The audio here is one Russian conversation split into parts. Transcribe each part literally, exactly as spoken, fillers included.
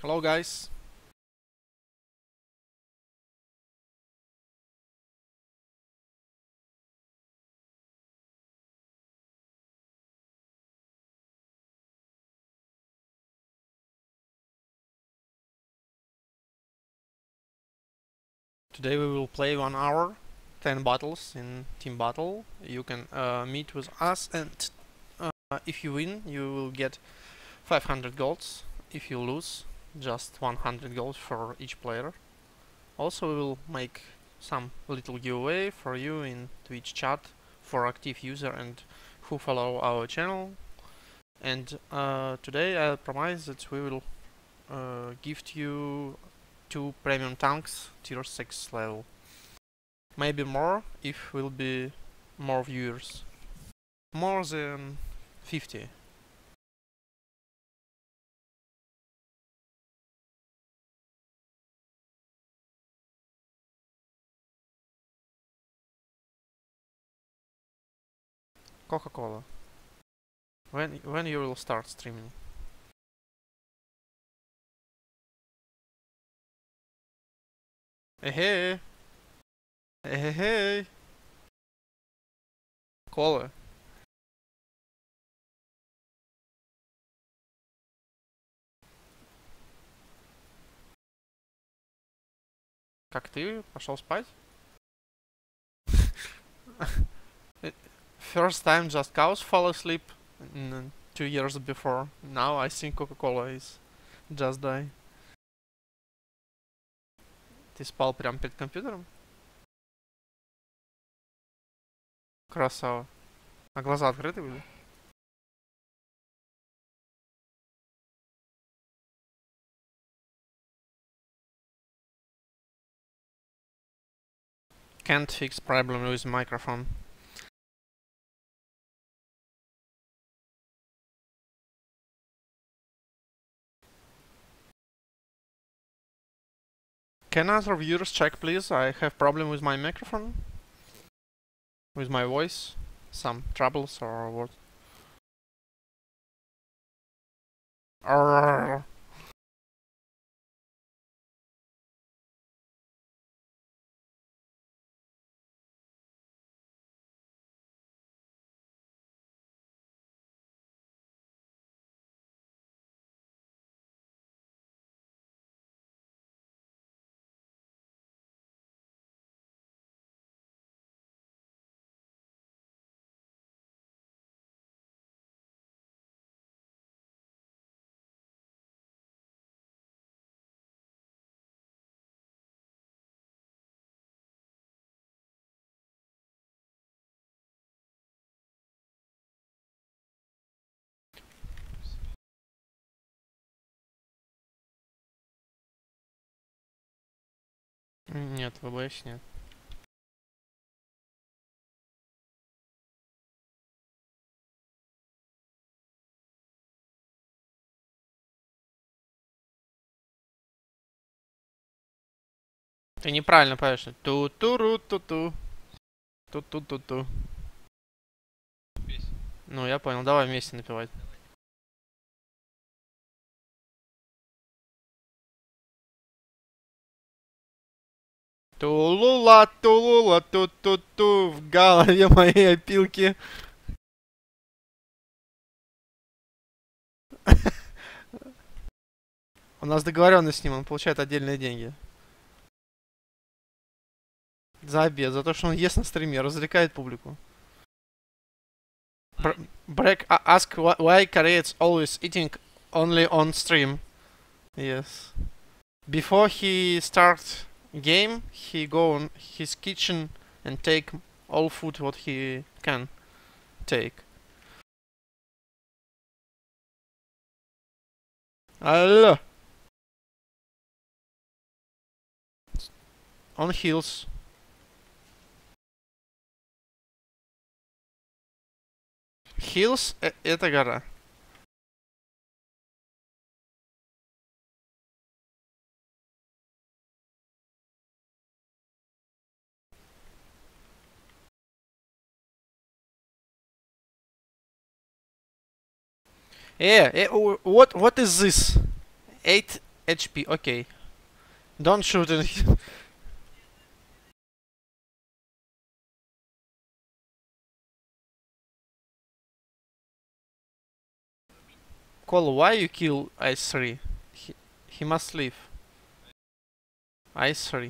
Hello guys. Today we will play one hour, ten battles in team battle. You can uh, meet with us, and uh, if you win you will get five hundred golds. If you lose, just one hundred gold for each player. Also we will make some little giveaway for you in Twitch chat for active user and who follow our channel. And uh, today I promise that we will uh, gift you two premium tanks tier six level. Maybe more if will be more viewers. More than fifty. Coca-Cola. When when you will start streaming? Hey hey. Hey hey. Кола. Как ты? Пошел спать? First time just cows fall asleep mm, two years before. Now I think Coca-Cola is just die. Ты спал прямо перед компьютером? Красава. А глаза открыты были? Can't fix problem with microphone. Can other viewers check please? I have problem with my microphone. With my voice. Some troubles or what? Arrgh. Нет, вэ бэ эс нет. Ты неправильно поешь. Ту-ту-ру-ту-ту. Ту-ту-ту-ту. Ну, я понял. Давай вместе напевать. Тулула, тулула, ту-ту-ту. В голове моей опилки. У нас договоренность с ним, он получает отдельные деньги. За обед, за то, что он ест на стриме, развлекает публику. Break ask why Koreans always eating only on stream. Yes. Before he starts game, he go on his kitchen and take all food what he can take. Алло. On hills. Hills э это гора. Э, э, what what is this? Eight H P, okay. Don't shoot it. Cole, why you kill Ice three? He, he must leave. Ice three.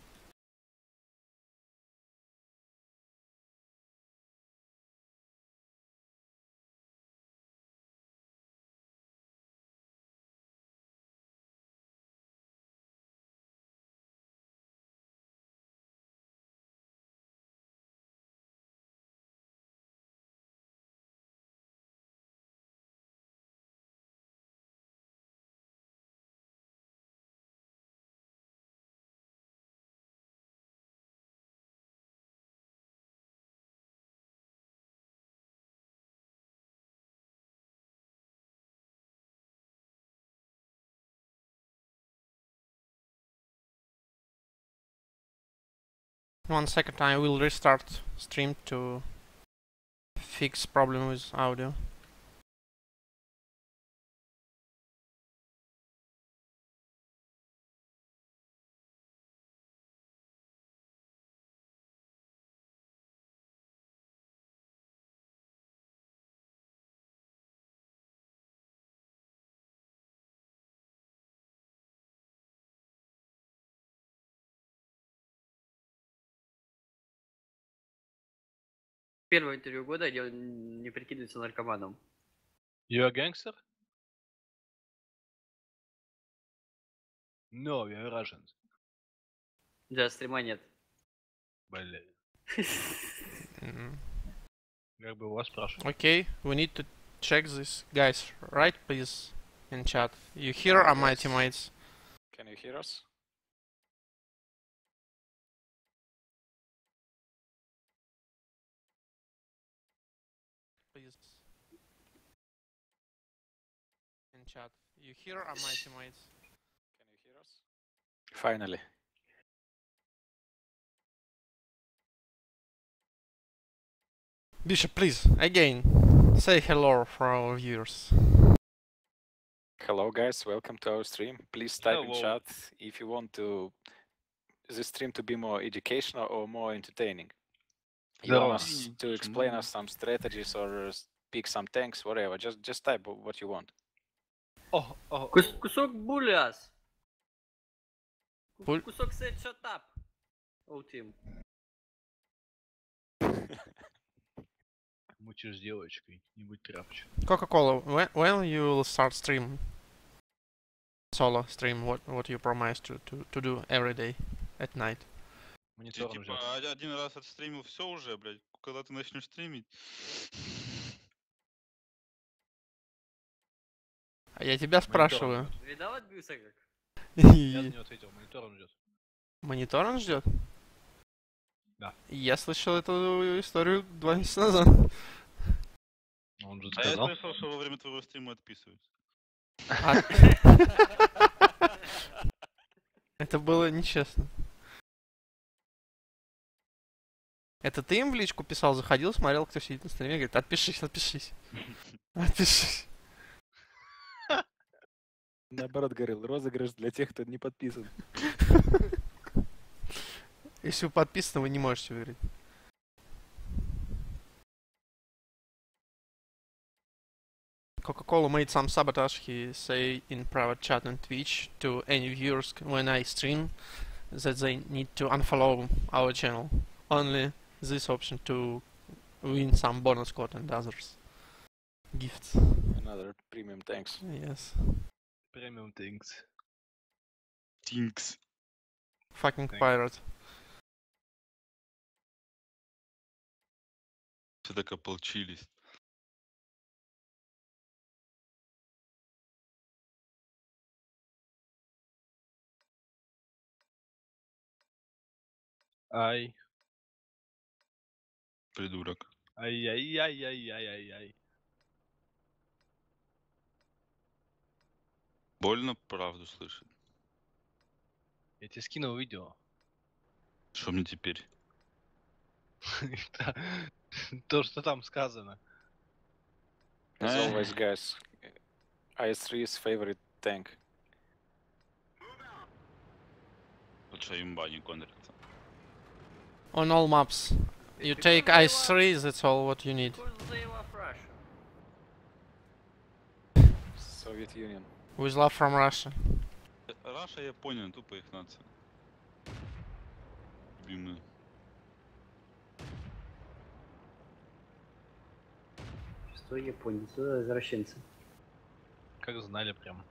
One second, I will restart stream to fix problem with audio. Первое интервью года, где он не прикидывается наркоманом. You a gangster? No, we are Russians. Для стрима нет. Блин. Mm. Как бы вас спрашивают. Okay, we need to check this. Guys, write please in chat. You here are my teammates. Can you hear us? Please. In chat. You here are my teammates. Can you hear us? Finally. Bishop, please, again, say hello for our viewers. Hello guys, welcome to our stream. Please type in Hello. chat if you want to the stream to be more educational or more entertaining. You Здорово. want us to explain us some strategies or pick some tanks, whatever. Just just type what you want. О, о, Кус- о. кусок буляс. Ку- Буль- Кусок сет shut up. Оу, Тим. Мучишь с девочкой, не будь тряпочкой. Coca-Cola, when, when you will start stream? Solo stream, what what you promise to, to, to do every day at night? Ты Монитор типа ждет. один- один раз отстримил все уже, блядь. Когда ты начнешь стримить? А я тебя спрашиваю. ждет. Видал, отбился как? Я за него ответил, монитор он ждет. Монитор он ждет? Да. Я слышал эту историю два месяца назад. Он же А я сказал. слышал, что во время твоего стрима отписываются. А- Это было нечестно. Это ты им в личку писал, заходил, смотрел, кто сидит на стриме, говорит, отпишись, отпишись. Отпишись. Наоборот, говорил, розыгрыш для тех, кто не подписан. Если вы подписаны, вы не можете выиграть. Coca-Cola made some sabotage, he say in private chat on Twitch to any viewers when I stream that they need to unfollow our channel. Only this option to win some bonus code and others. Gifts. Another premium tanks. Yes. Премиум things. Тинкс. Fucking Thanks. pirate. Все так ополчились. Ай. Придурок. Ай-яй-яй-яй-яй-яй-яй. Больно правду слышать. Я тебе скинул видео. Что мне теперь? То, что там сказано. As Eh? always, guys, I S three's favorite tank. Раша имба не контрится. On all maps. You take ice three, that's all what you need. Because they love Russia. Soviet Union. With love from Russia. Раша, Япония, тупо их нация. Любимые. Что японцы, что извращенцы. Как знали прям.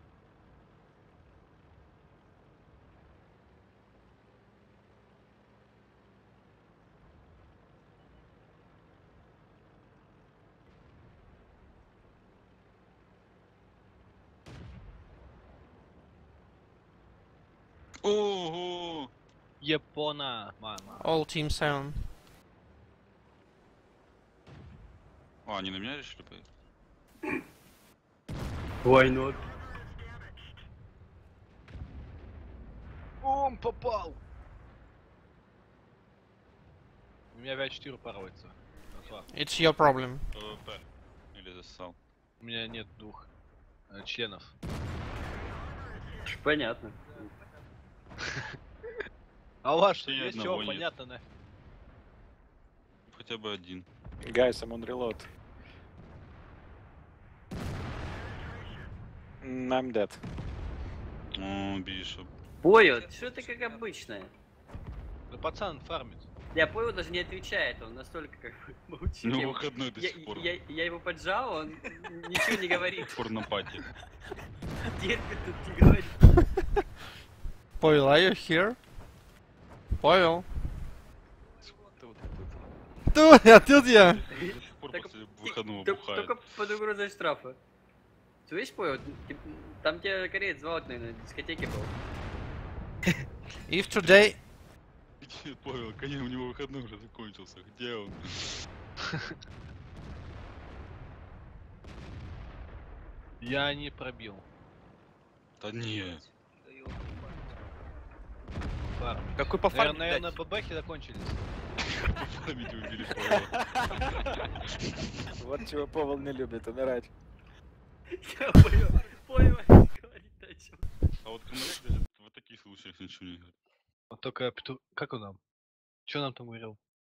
Ого! Япона, мама. All team seven. А, они на меня решили поехать? Why not? Он попал! У меня авиа четыре порвается. Отвар. It's your problem. ПВП. Или засал. У меня нет двух э, членов. Понятно. А у вас что, Ни есть одного чего? нет. Понятно, нафиг. Хотя бы один. Guys, I'm on reload. Mm, I'm dead. О, Бишоп. Понял, что ты как обычно. Да пацан фармит. Я понял, даже не отвечает, он настолько как бы молчит. Ну, Я- выходной до я, сих пор. я, я его поджал, он ничего не говорит. Порнопати. Терпит тут не говорит. Pavel, are you here? Pavel. Тут, тут. Тут я, тут я. До сих пор Так, после выходного Тол- бухает. Только под угрозой штрафа. Слышь, понял, ты- там тебя кореец звал, наверное, на дискотеке был. If today... Где Павел? Коня, у него выходной уже закончился. Где он? Я не пробил. Да не. Фармить. Какой по фарму, Наверное, бабахи закончились. По памяти убили Павла. Вот чего Павел не любит, умирать. Я понял, понял, говорит о чем. А вот коммуняк говорит, в таких случаях ничего не говорит. Вот только Пету... Как он нам? Что нам там говорил?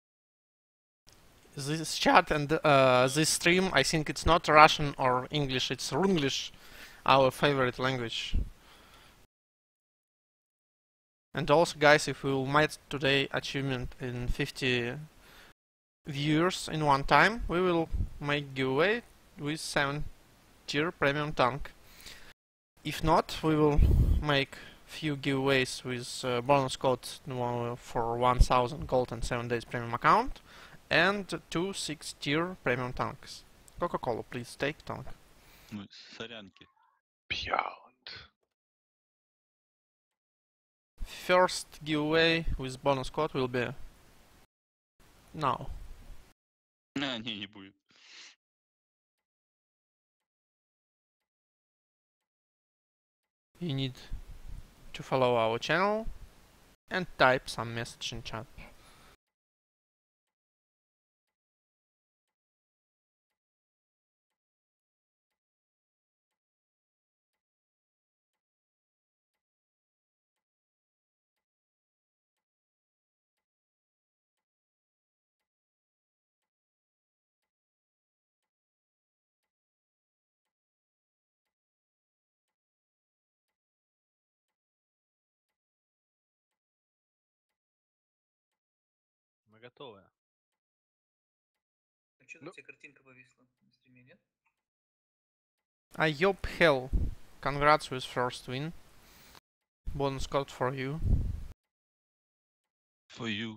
This chat and uh, this stream, I think it's not Russian or English, it's Runglish, our favorite language. And also, guys, if we will might today achievement in fifty viewers in one time, we will make giveaway with seven tier premium tank. If not, we will make few giveaways with uh, bonus code uh, for one thousand gold and seven days premium account. And two six tier premium tanks. Coca-Cola, please take tank. Ну, сорянки. Beyond. First giveaway with bonus code will be now. А, не, не будет. You need to follow our channel and type some message in chat. Мы готовы. А что Ну. у тебя картинка повисла на стриме, нет? Ayop Hell, congrats with first win. Bonus code for you. For you.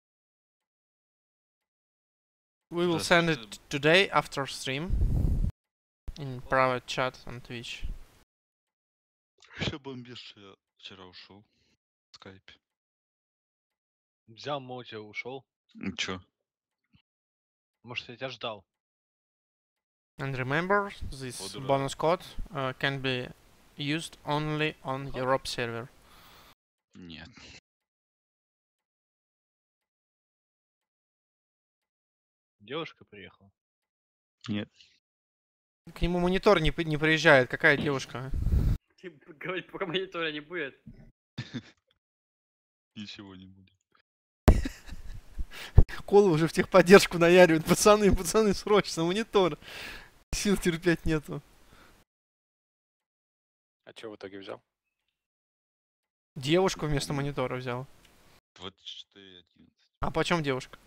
We will Just, send uh, it today after stream in private chat on Twitch. Еще бомбишь, что я вчера ушел. В скайпе. Взял молча, ушел. Ничего. Может, я тебя ждал. And remember, this Подурак. bonus code uh, can be used only on Europe server. Нет. Девушка приехала. Нет. К нему монитор не, при- не приезжает. Какая девушка? Ты говорить, пока монитора не будет. Ничего не будет. Колы уже в техподдержку наяривают. Пацаны, пацаны, срочно, монитор. Сил терпеть нету. А что в итоге взял? Девушку вместо монитора взял. двадцать четыре одиннадцать. А почем девушка?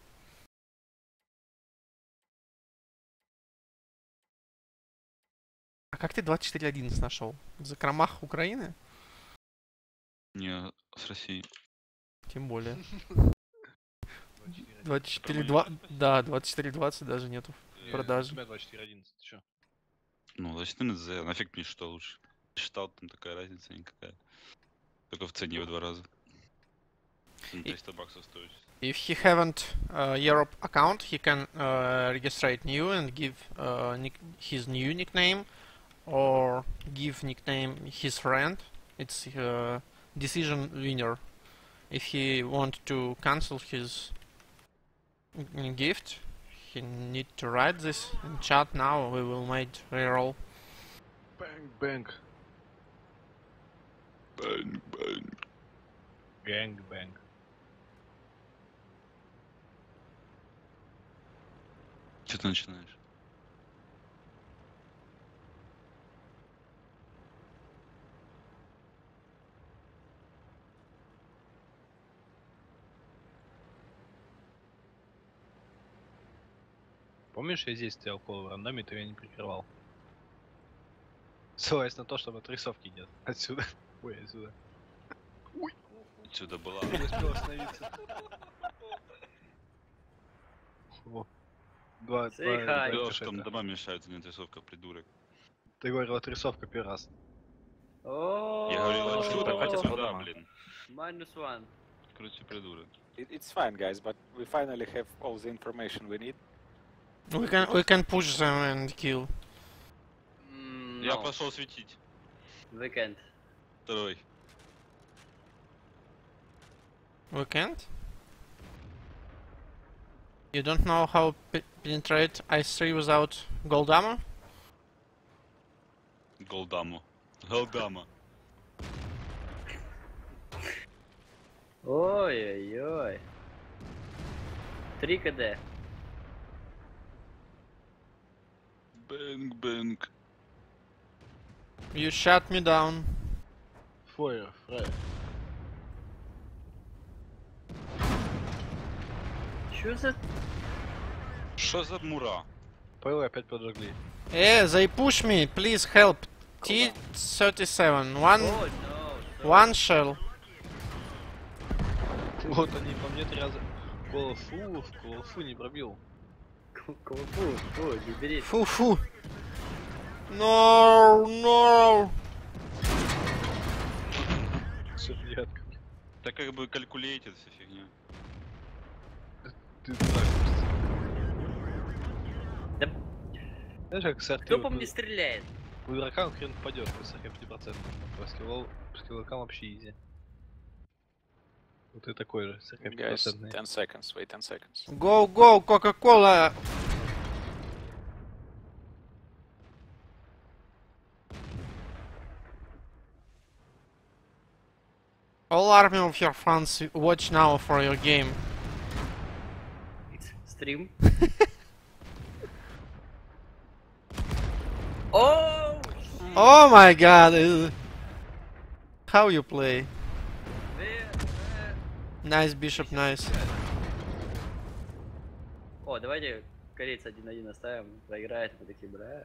А как ты двадцать четыре одиннадцать нашел? В закромах Украины? Не, с Россией. Тем более. двадцать четыре двадцать четыре Про два. монитор? Да, двадцать четыре двадцать даже нету. Э, продажи. У тебя двадцать четыре одиннадцать, ты чё? Ну, двадцать четырнадцать З, нафиг мне что лучше. Считал, там такая разница никакая. Только в цене в два раза. Ну, триста баксов стоит. If he haven't uh, Europe account, he can uh, registrate new and give uh, nick his new nickname or give nickname his friend. It's uh, decision winner. If he want to cancel his n- gift, he need to write this in chat now. We will make reroll. Бэнг, бэнг. Бэнг, бэнг. Гэнг, бэнг. Что ты начинаешь? Помнишь, я здесь стоял Кол в рандоме, ты меня не прикрывал? Ссылаясь на то, что отрисовки нет. Отсюда. Ой, отсюда. Отсюда была. Не успел остановиться. О. Два, Say два, hi. два Говорил, что там рикошета. дома мешают, не отрисовка, придурок. Ты говорил, отрисовка первый раз. О, Я говорил, О, отсюда, хватит отсюда, дома. блин. Minus one. Короче, придурок. It, it's fine, guys, but we finally have all the information we need. We can we can push them and kill. Mm, Я no, пошел светить. we can't. Второй. We can't. You don't know how pe- penetrate ice three without gold armor? Голдаму. Голдама. Ой-ой-ой. три КД. Бэнг, бэнг. You shut me down. Фойер, фрай. Чё за... Что за мура? Павел опять поджигли. Eh, they push me. Please help. T thirty-seven. One О, no, one shell. Вот они по мне три раза. Колофу, в Колофу не пробил. Кулфу, фу, не бери. Фу фу. No no. Все приятно. Так как бы калькулейтит вся фигня. Ты дурак. Да Знаешь, как с кто по мне стреляет? У дурака он хрен попадет, с сорок пять процентов. По скиллу, по скиллокам вообще изи. Вот ты такой же, сорок пять Guys, процентный. ten seconds, wait ten seconds. Go go Coca-Cola. All army of your fans watch now for your game. It's stream. Oh! Oh my god. uh, How you play? Where- where- Nice bishop, nice. О, давайте корейца один-один оставим, проиграет, мы такие, бля.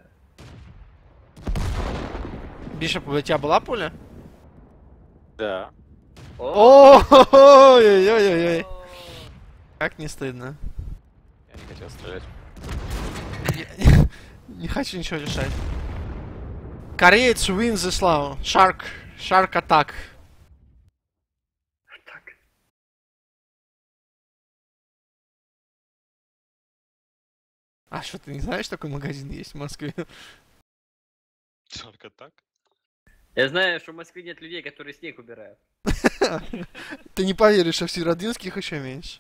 Бишоп, у тебя была пуля? Да. О! Ой-ой-ой-ой. О! Как не стыдно. Я не хотел стрелять. Не хочу ничего решать. Кореец win this round. Shark. Shark attack. Так. А что, ты не знаешь, такой магазин есть в Москве? Только так? Я знаю, что в Москве нет людей, которые снег убирают. Ты не поверишь, а в Северодвинске еще меньше.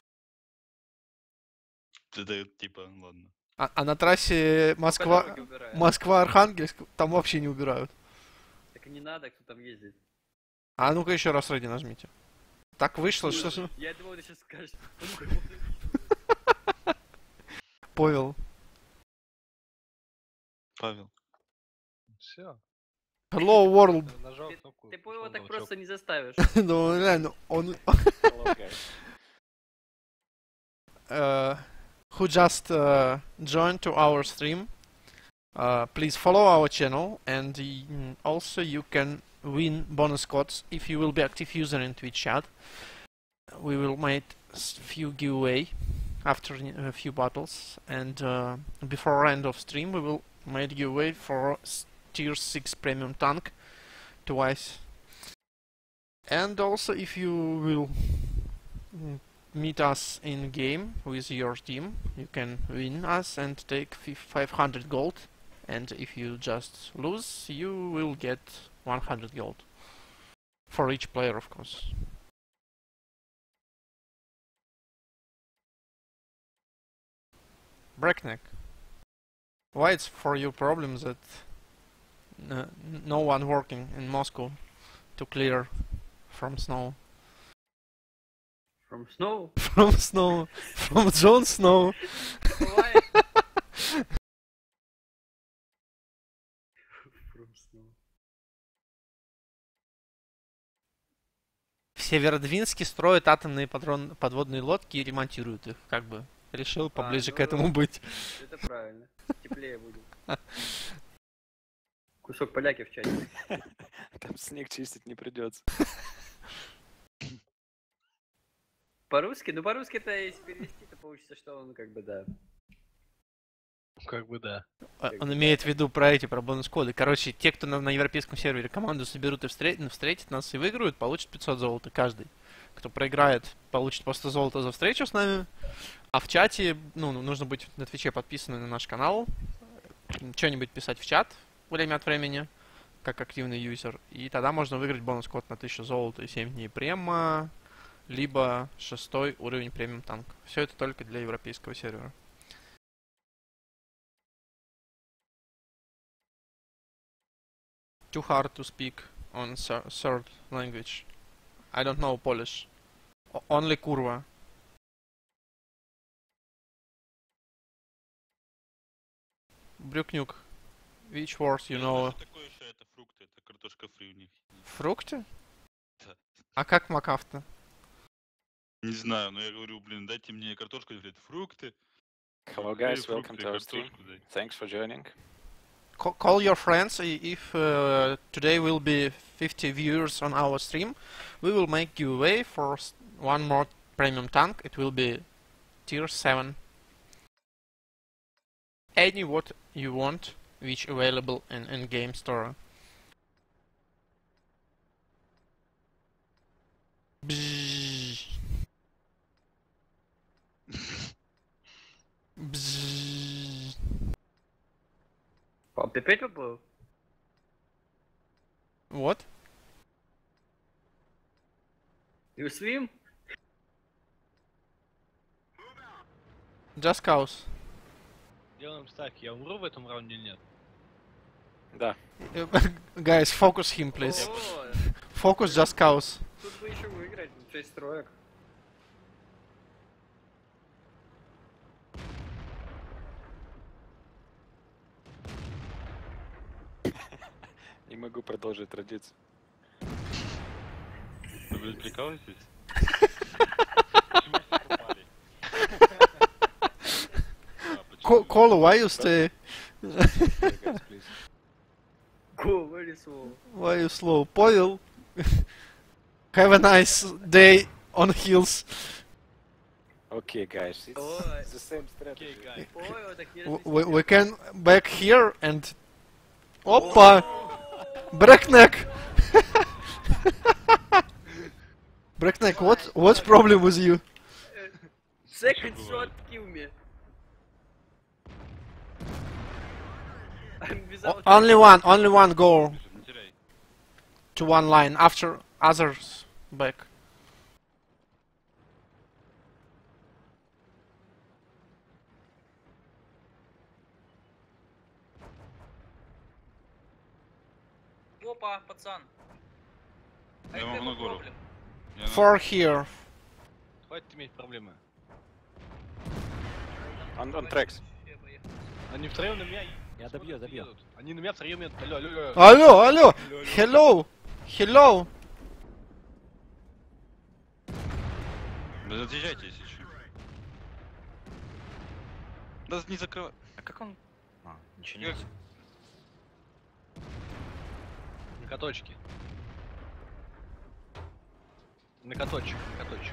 Это типа, ладно. А, а на трассе Москва... Дороги убирают. Москва-Архангельск там вообще не убирают. Так и не надо, кто там ездит. А ну-ка еще раз ради нажмите. Так вышло, что... Я думал, ты сейчас скажешь. Павел. Павел. Все. Hello, world. Нажал Ты, кнопку. ты его пошёл так новичок. просто не заставишь. Ну, реально, он... Hello, guys. uh, who just uh, joined to our stream, uh, please follow our channel, and mm, also you can win bonus codes if you will be active user in Twitch chat. We will make s- few giveaway after a few battles, and uh, before end of stream we will make giveaway for s- tier six premium tank twice. And also if you will mm, meet us in game with your team, you can win us and take five hundred gold, and if you just lose you will get one hundred gold for each player, of course. Breakneck, why it's for you problem that uh, no one working in Moscow to clear from snow? From Snow? From snow, from Jon Snow. Why? From Snow. В Северодвинске строят атомные подрон- подводные лодки и ремонтируют их, как бы. Решил поближе ну, к этому быть. Это правильно. Теплее будет. Кусок поляки в чате. Там снег чистить не придется. По-русски? Ну, по-русски-то, если перевести, то получится, что он как бы, да. Как бы да. А, Он имеет в виду про эти, про бонус-коды. Короче, те, кто на, на европейском сервере команду соберут и встретят, ну, встретят нас и выиграют, получат пятьсот золота каждый. Кто проиграет, получит по сто золота за встречу с нами. А в чате, ну, ну, нужно быть на Твиче подписанным на наш канал, что-нибудь писать в чат время от времени, как активный юзер, и тогда можно выиграть бонус-код на тысячу золота и семь дней према, либо шестой уровень премиум танк. Все это только для европейского сервера. Too hard to speak on thir- third language. I don't know Polish. O- only kurwa. Брюкнюк. Which words you know? Такое, что это фрукты, это картошка фри у них. Фрукты? Да. А как макафта? Не знаю, но я говорю, блин, дайте мне картошку, говорит, фрукты. Hello, Дай guys. Welcome фрукты, to our stream. картошку дай. Thanks for joining. Ca- call your friends i- if uh, today will be fifty viewers on our stream. We will make giveaway for s- one more premium tank. It will be tier seven. Any what you want, which available in in game store. Bzzz. Bzzz. Пап, ты опять поплыл? What? You swim? Just cause. Делаем ставки. Я умру в этом раунде или нет? Да. Guys, focus him, please. О, Focus just cause. тут бы еще выиграть, шесть строек. Не могу продолжить традицию. Вы, блин, прикалываетесь? Co- Call, why you stay? Yeah, guys, please. Go, very slow. Why you slow? Понял. Have a nice day on hills. Okay, guys. It's Ой. the same strategy. Ой, так не W- We, we can back here and... Опа! Breakneck! Breakneck, what, what's problem with you? Second shot kill me. I'm O- without... only one, only one goal Не теряй. to one line, after others back. Опа, пацан. Я могу на гору. Я на- Four here. Хватит иметь проблемы. On, on tracks. Я поехал. Они втроем на меня. Я смотрят добью, и добью. едут. Они на меня втроем едут. Алло, алло, алло. Алло, алло. Hello. Hello. Да отъезжайте, если что. Да не закрывай. А как он? А, ничего Как- не На каточке. На каточек, на каточек.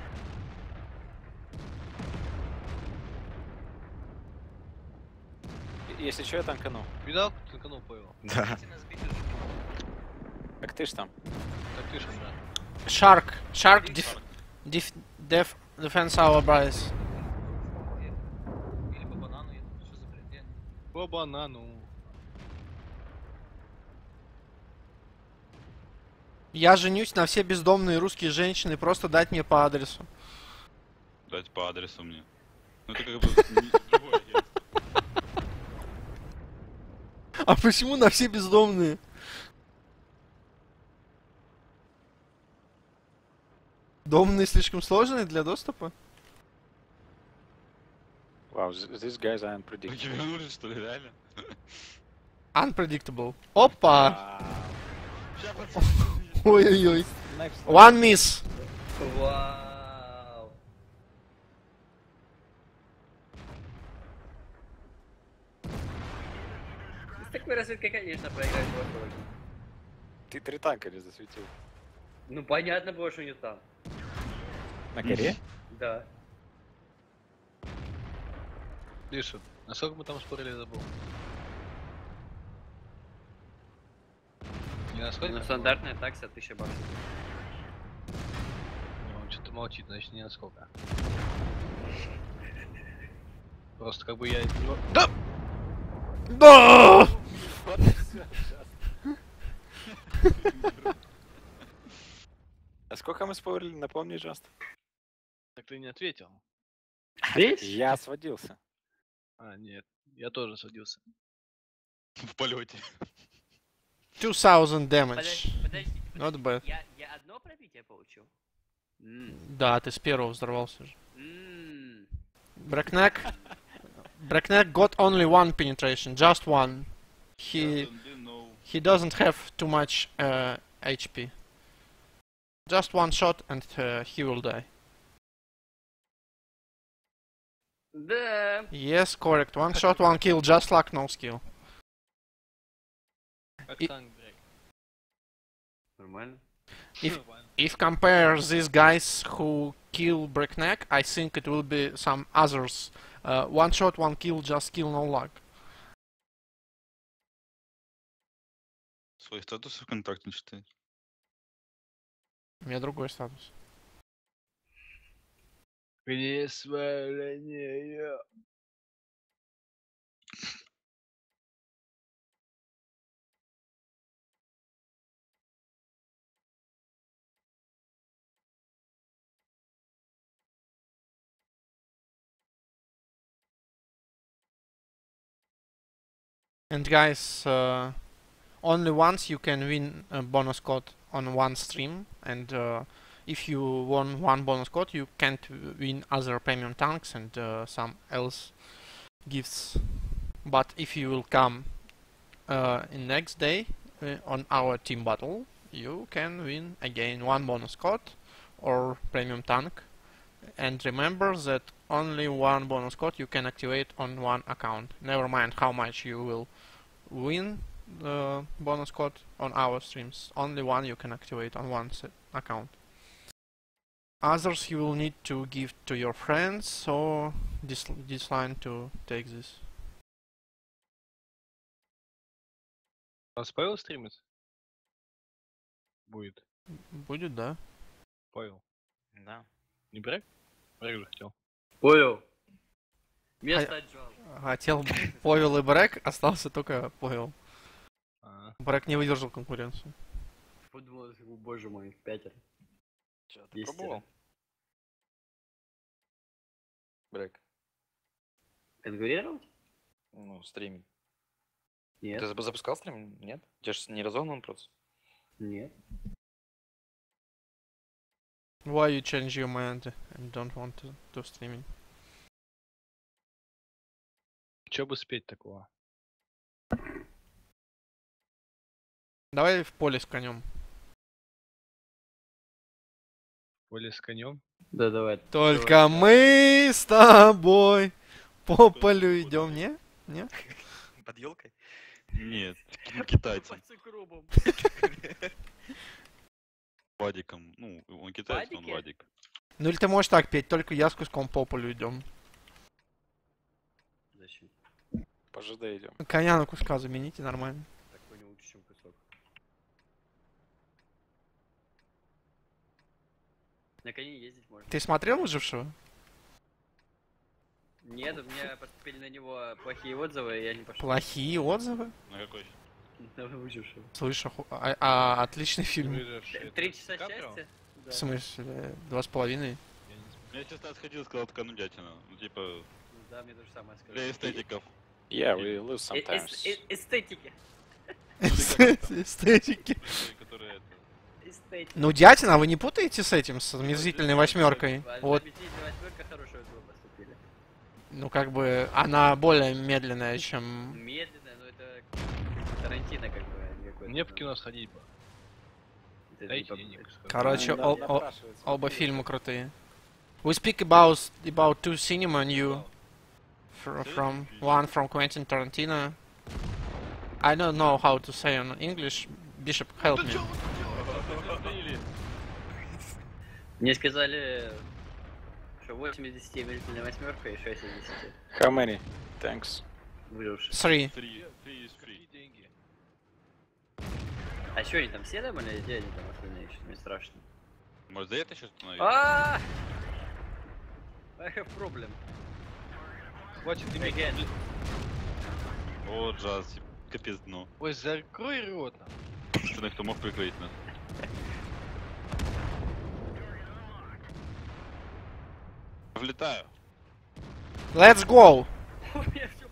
Если что, я танкану. Видал? Танканул понял. Да. Хотите нас бить уже? Так ты ж там. Так ты ж, да. Shark. Shark def def def defends our base. Или по банану едут. Что за бред? Я не- По банану. Я женюсь на все бездомные русские женщины, просто дать мне по адресу. Дать по адресу мне. Ну это как бы не- другое дело. А почему на все бездомные? Домные слишком сложные для доступа? Wow, th- these guys are Вы unpredictable. тебе вернулись, что ли, реально? Unpredictable. Опа! Wow. Ща, пацаны. Ой-ой-ой. Next. One miss. Вау. С такой разведкой, конечно, проиграть можно. Ты три танка не засветил. Ну понятно было, что не там. На коре? Да. Лиша, насколько мы там спорили, забыл. Не насколько? Ну стандартная такса тысяча баксов. Не, он что-то молчит, значит не насколько. Просто как бы я... его- Да! Да! А сколько мы спорили, напомни, Джаст? Так ты не ответил. Я сводился. А, нет, я тоже садился. В полете. two thousand damage. Подожди, подожди. Not bad. Я, я одно пробитие получил? М, Да, ты с первого взорвался же. м. Brackneck. Brackneck got only one penetration, just one. He he doesn't have too much uh, H P. Just one shot and uh, he will die. Да. Yes, correct. One shot, one kill, just like no skill. Как И- танк, блядь. Нормально. If- Нормально. If compare these guys who kill Brackneck, I think it will be some others. Uh, one shot, one kill, just kill, no luck. Свой статус в контракте не читает. У меня другой статус. Где сваление? And guys, uh, only once you can win a bonus code on one stream, and uh, if you won one bonus code, you can't w- win other premium tanks and uh, some else gifts. But if you will come uh, in next day uh, on our team battle, you can win again one bonus code or premium tank. And remember that only one bonus code you can activate on one account. Never mind how much you will win the bonus code on our streams. Only one you can activate on one se- account. Others you will need to give to your friends, so dis decline to take this. А с Павел стримит? Будет. Будет, да? Павел. Да. Не брек? Брек же хотел. Понял. А- Место отжал. Хотел Повел и Брэк, остался только Повел. А, Брэк не выдержал конкуренцию. Подумал, боже мой, пятеро. Чё, ты Десятеро. пробовал? Брек. Конкурировать? Ну, стримить. Нет. Ты зап- запускал стрим? Нет? У тебя же не разогнан просто. Нет. Why you change your mind and don't want to do streaming? Чё бы спеть такого? Давай в поле с конем. Поле с конем? Да, давай. Только давай. мы с тобой по полю идем, не? Не? Под елкой? Нет, ки- китайцам. Пальцы кругом. Вадиком. Ну, он китаец, но он Вадике? Вадик. Ну или ты можешь так петь, только я с куском по полю идем. Зачем? По ЖД идем. Коня на куска замените, нормально. Такой не лучше, чем кусок. На коне ездить можно. Ты смотрел «Выжившего»? Нет, у меня поступили на него плохие отзывы, и я не пошел. Плохие отзывы? На какой? На выжившего. Слышь, оху- а, а, отличный фильм. Выживший, это Три часа Ди Каприо? счастья? Да. В смысле, два с половиной? Я не знаю. Я честно сходил и сказал, такая нудятина. Ну, типа, Да, мне тоже самое для сказали. эстетиков. Yeah, we lose Э- sometimes. эс- э- Эстетики. Эстетики. Которые- которые это... Эстетики. Ну, дятина, вы не путаете с этим, с омерзительной восьмеркой? А Вот, «Омерзительная восьмерка» хорошего отзыва поступили. ну как бы, она более медленная, чем... Медленно, но это Тарантино как бы, а не какой-то Мне в там- кино сходить бы. это Дайте типа- денег. скажу. Короче, Да, ол- ол- напрашивается. оба фильма крутые. We speak about about two cinema new fr- from one from Quentin Tarantino. I don't know how to say in English. Bishop, help me. Мне сказали, что восемь из десяти омерзительная восьмерка и шесть из десяти. How many? Thanks. Выживший. Three. Three, three is free. Какие деньги? А что они там все там или где они там остальные? Что мне страшно. Может, за это сейчас остановить? А! I have problem. Хватит иметь. Again. О, джаз, капец дно. Ой, закрой рот. нахуй. Пацаны, кто мог прикрыть нас? Влетаю. Let's go. У меня всё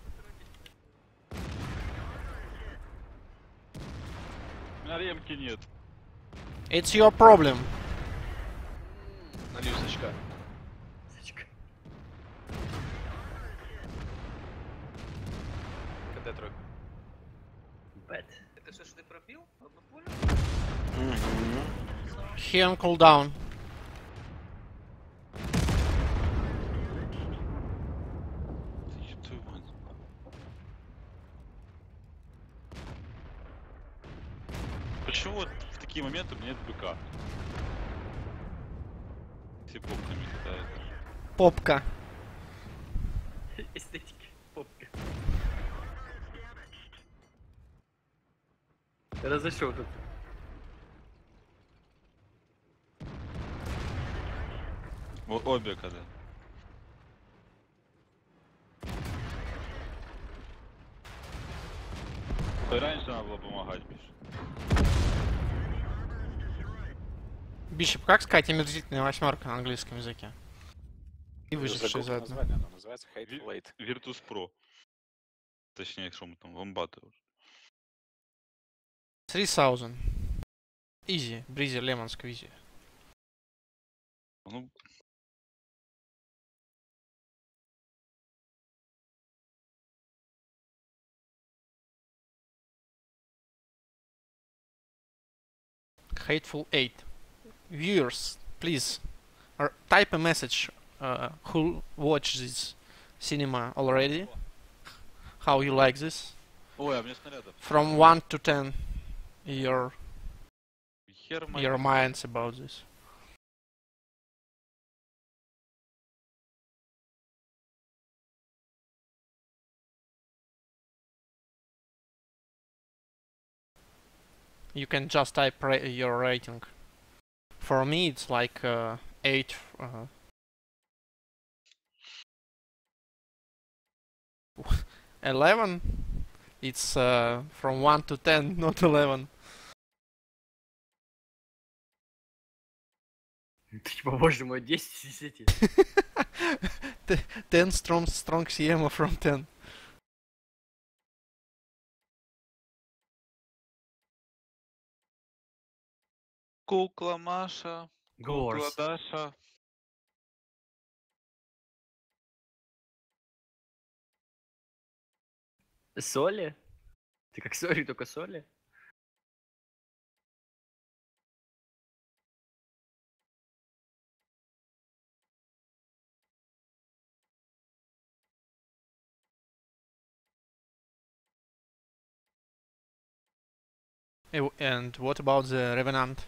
У меня ремки нет. It's your problem. Налью сачка. Сачка. КД тройка. Бэт. Это все, что ты пробил? Одну пулю? Мгм. He on cooldown. Ёб твою мать. Почему вот в такие моменты у меня нет быка? Все попками катают. Попка. Эстетика. Попка. Разошел тут. О- обе когда. То раньше надо было помогать, Миш. Bishop, как сказать омерзительная восьмерка на английском языке? И Это выживший загугли заодно. название, оно называется Hateful Eight. Virtus Pro. Точнее, что мы там, вамбаты уже. Three thousand. Easy. Breezy, lemon squeezy. Ну, Hateful Eight. Viewers, please or type a message uh, who watch this cinema already. How you like this? ой, а мне снарядов. From one to ten, your Хер мать. your minds about this. You can just type ra your rating. For me, it's like uh, eight. Uh, eleven. It's uh, from one to ten, not eleven. Типа, боже мой, десять из десяти. ten strong strong C M from ten. Кукла Маша. Горс. Даша. Соли? Ты как сори, только соли? Eh, w- And what about the Revenant?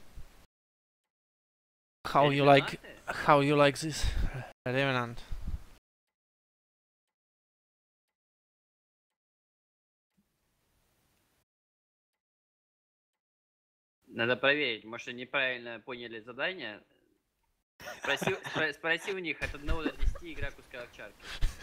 How you like how you like this Revenant? Надо проверить, может они неправильно поняли задание. Спроси, спро- спроси у них от одного до десяти игра куска овчарки.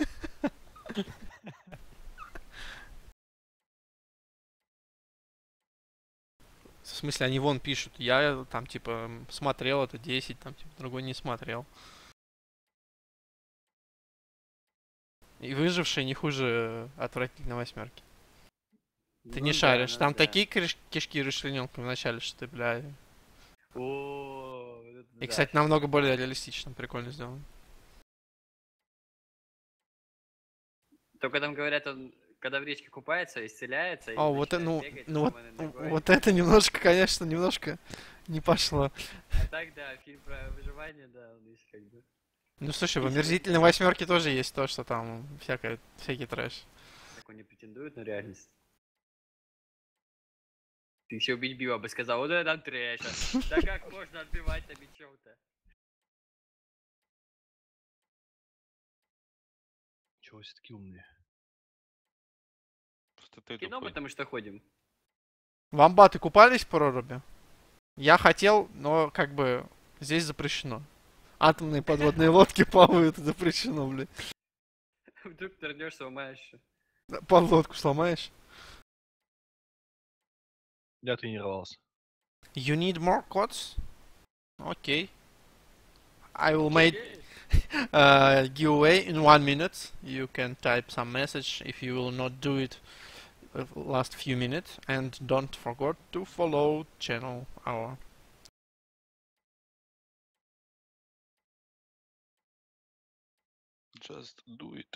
В смысле, они вон пишут, я там типа м, смотрел это десять, там типа другой не смотрел. И выживший не хуже отвратительной восьмерки. Ты Ну не да, шаришь. ну Там да. такие криш- кишки расчлененки в начале, что ты, бля. О, вот это И, да. кстати, намного более реалистично, прикольно сделано. Только там говорят, он когда в речке купается, исцеляется и О, вот, э- начинает ну, бегать ну вот, сломанной ну, ногой. вот это немножко, конечно, немножко не пошло. А так, да, фильм про выживание, да, он есть как бы. Ну слушай, в омерзительной восьмерке тоже есть то, что там всякое, всякий трэш. Так он не претендует на реальность. Ты еще убить Билла бы сказал, вот это там трэш. а. Да как можно отбивать-то мечом-то? Чего все такие умные? Просто ты В кино тупой. потому что ходим. Вамбаты купались в проруби? Я хотел, но как бы здесь запрещено. Атомные подводные лодки плавают, запрещено, блин. Вдруг нырнешь, сломаешь. Подлодку сломаешь. Я тренировался. You need more codes? Okay. I will make uh, giveaway in one minute. You can type some message if you will not do it uh, last few minutes. And don't forget to follow channel our. Just do it.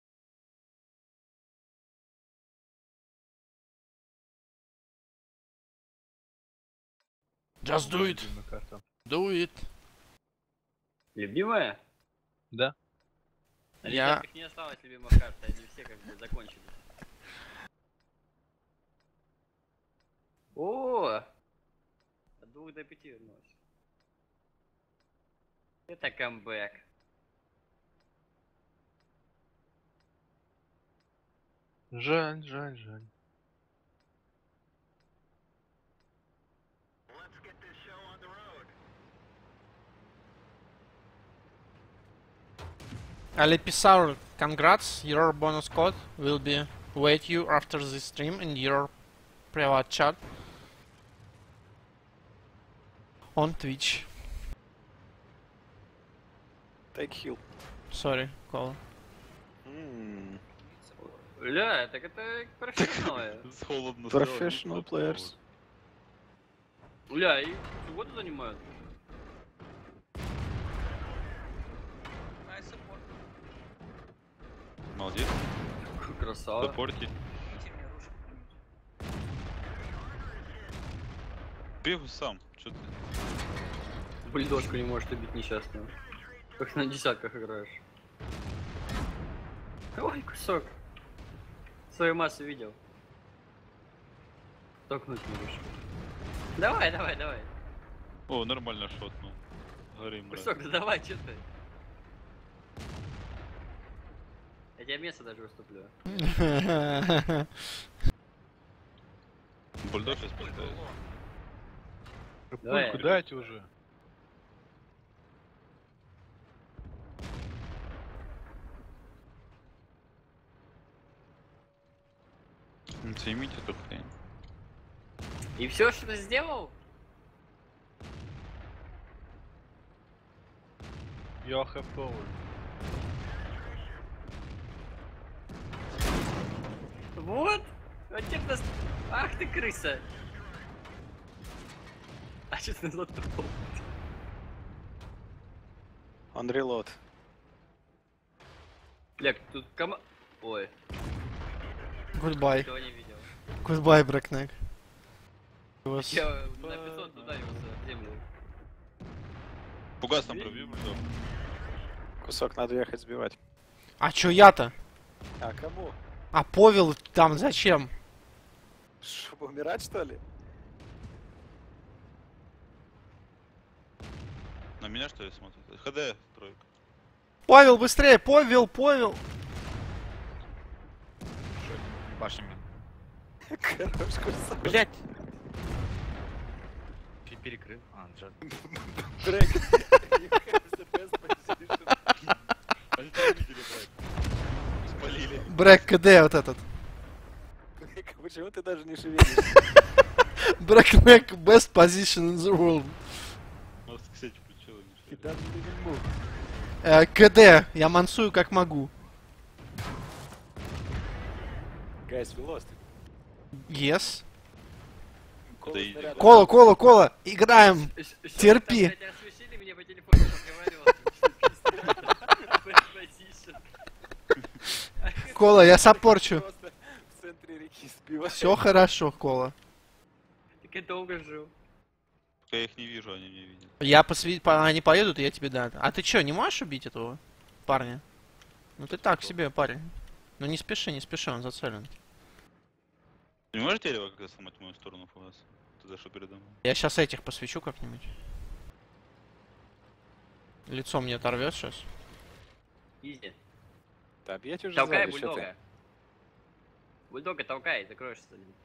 Just do it. Любимая карта. Do it. Любимая? Да. На Я- летярках не осталось любимых карт, они все как бы закончились. О! От двух до пяти вернулось. Это камбэк. Жаль, жаль, жаль. Alepisaur, congrats. Your bonus code will be wait you after the stream in your private chat on Twitch. Take heal. Sorry, call. Hmm. Ля, так это профессионалы. С холодно Professional players. Ля, и воду занимают. Nice support. Молодец. Красава. Допорти. Помогите мне рушить. Бегу сам. Чё ты? Бульдожку не может убить несчастную. Как на десятках играешь. Ой, кусок. Свою массу видел. Токнуть можешь. Давай, давай, давай. О, нормально шотнул. Гори, брат. Кусок, да давай, что ты? Я тебе место даже уступлю. Бульдог сейчас поставит. Давай. Пульку дайте уже. Ну, займите эту хрень. И все, что ты сделал? Я have power. Вот! Отец нас... Ах ты крыса! А что ты назад тупал? On reload. Бля, тут кома... Ой, Goodbye. никого не видел. Goodbye, Брэкнек. Was... Я на пятьсот ударился в землю. Фугас там пробью, что? Кусок надо ехать сбивать. А чё я-то? А кому? А Повел там зачем? Чтобы умирать, что ли? На меня что ли смотрит? ХД тройка. Павел, быстрее! Повел, Повел! Башня. Хорош, кусок. Блять! Перекрыл. А, джад. Дрейк. You have the best position. Они тебя видели, блядь. Спалили. Брэк КД вот этот. Дрейк, почему ты даже не шевелишься? Брэкнек best position in the world. Может, кстати, включил и не He шарит. doesn't even move. Э, КД, я мансую как могу. Guys, we lost. Yes. Кола Это и- снаряда. Кола, кола, кола, играем. Ш- ш- Терпи. там, блядь, освещили меня по телефону, разговаривал. Кола, я саппорчу. Просто в центре реки сбивать. Все хорошо, Кола. Так я долго жил. Пока я их не вижу, они меня видят. Я посве... по- Они поедут, и я тебе дам. А ты чё, не можешь убить этого парня? Ну ты так себе, парень. Ну не спеши, не спеши, он зацелен. Не можете дерево как-то сломать в мою сторону, Фугас? Ты за что передо мной? Я сейчас этих посвечу как-нибудь. Лицо мне оторвет сейчас. Изи. Да бьете уже Толкай сзади, что ты? бульдога. Бульдога толкай, закроешься за ним.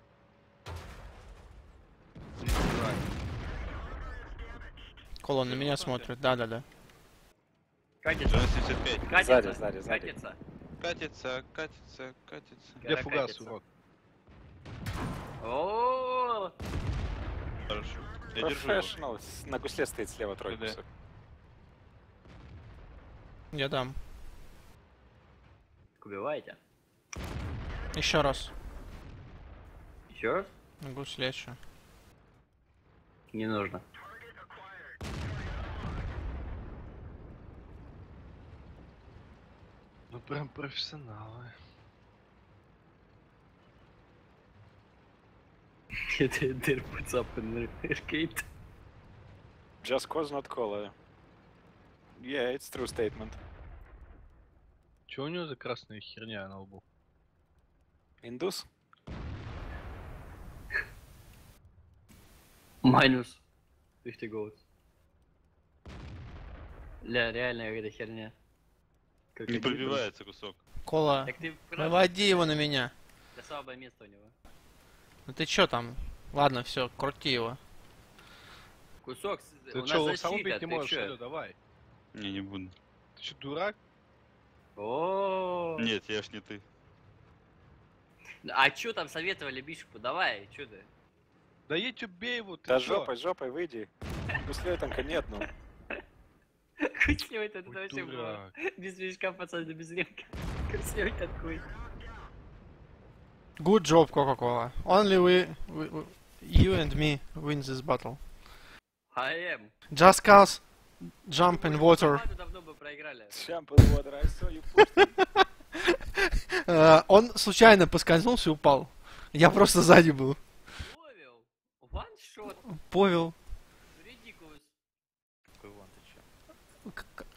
Кола на меня смотрит, да-да-да. Катится. Джон семьдесят пять. Катится. Сзади, сзади, сзади. Катится. Катится, катится, катится. Где Гора фугас, катится. урод? О, Хорошо. Я держу его. Professional. С- На гусле стоит слева тройка. Да. кусок. Я дам. убивайте. Еще раз. Еще раз? Могу следующую. Не нужно. Ну прям профессионалы. There puts up in arcade. Just cause not cola. Yeah, it's true statement. Чё у него за красная херня на лбу? Индус? Минус пятьдесят голд. Ля, реально какая-то херня. Не Крокодил. пробивается кусок. Кола, Так ты красный, выводи его на меня. это слабое место у него. Ну ты чё там? Ладно, все, крути его. Кусок, с- Ты у чё, нас сам защита, убить не ты можешь? чё? Алло, давай. Не, не буду. Ты чё, дурак? О, Нет, я ж не ты. а чё там советовали Бишопу? Давай, чё ты? Да я чё, бей его, ты Да чё? жопой, жопой выйди. Гуслей танка нет, ну. Красивый это Ой, вообще было. дурак. Без мешка, пацан, да без ремка. Красивый такой. Good job, Coca-Cola. Only we, we, we, you and me win this battle. I am. Just cause jump in water. Команду давно бы проиграли. Jump in water, I saw you pushed. Э, он случайно поскользнулся и упал. Я просто сзади был. Ловил. One shot. Повел. Ridiculous. Какой вон ты чё? К- к-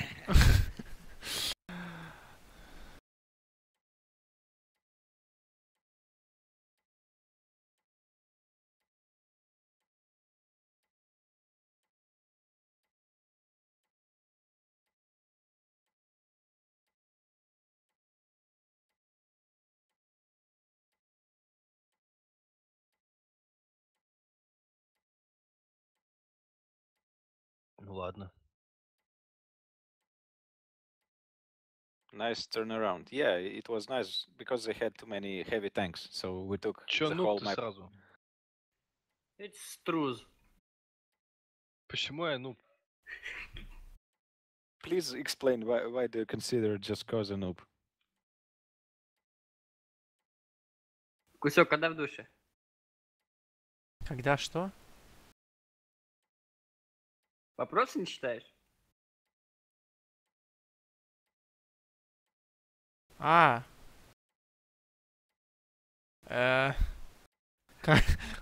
Ну ладно. Nice turnaround. Yeah, it was nice because they had too many heavy tanks, so we took Чё, the ну whole ты map. сразу? It's true. Почему я, ну, Please explain why why do you consider just cause a noob? Кусок, когда в душе? Когда что? Вопросы не читаешь? А. Э. Как?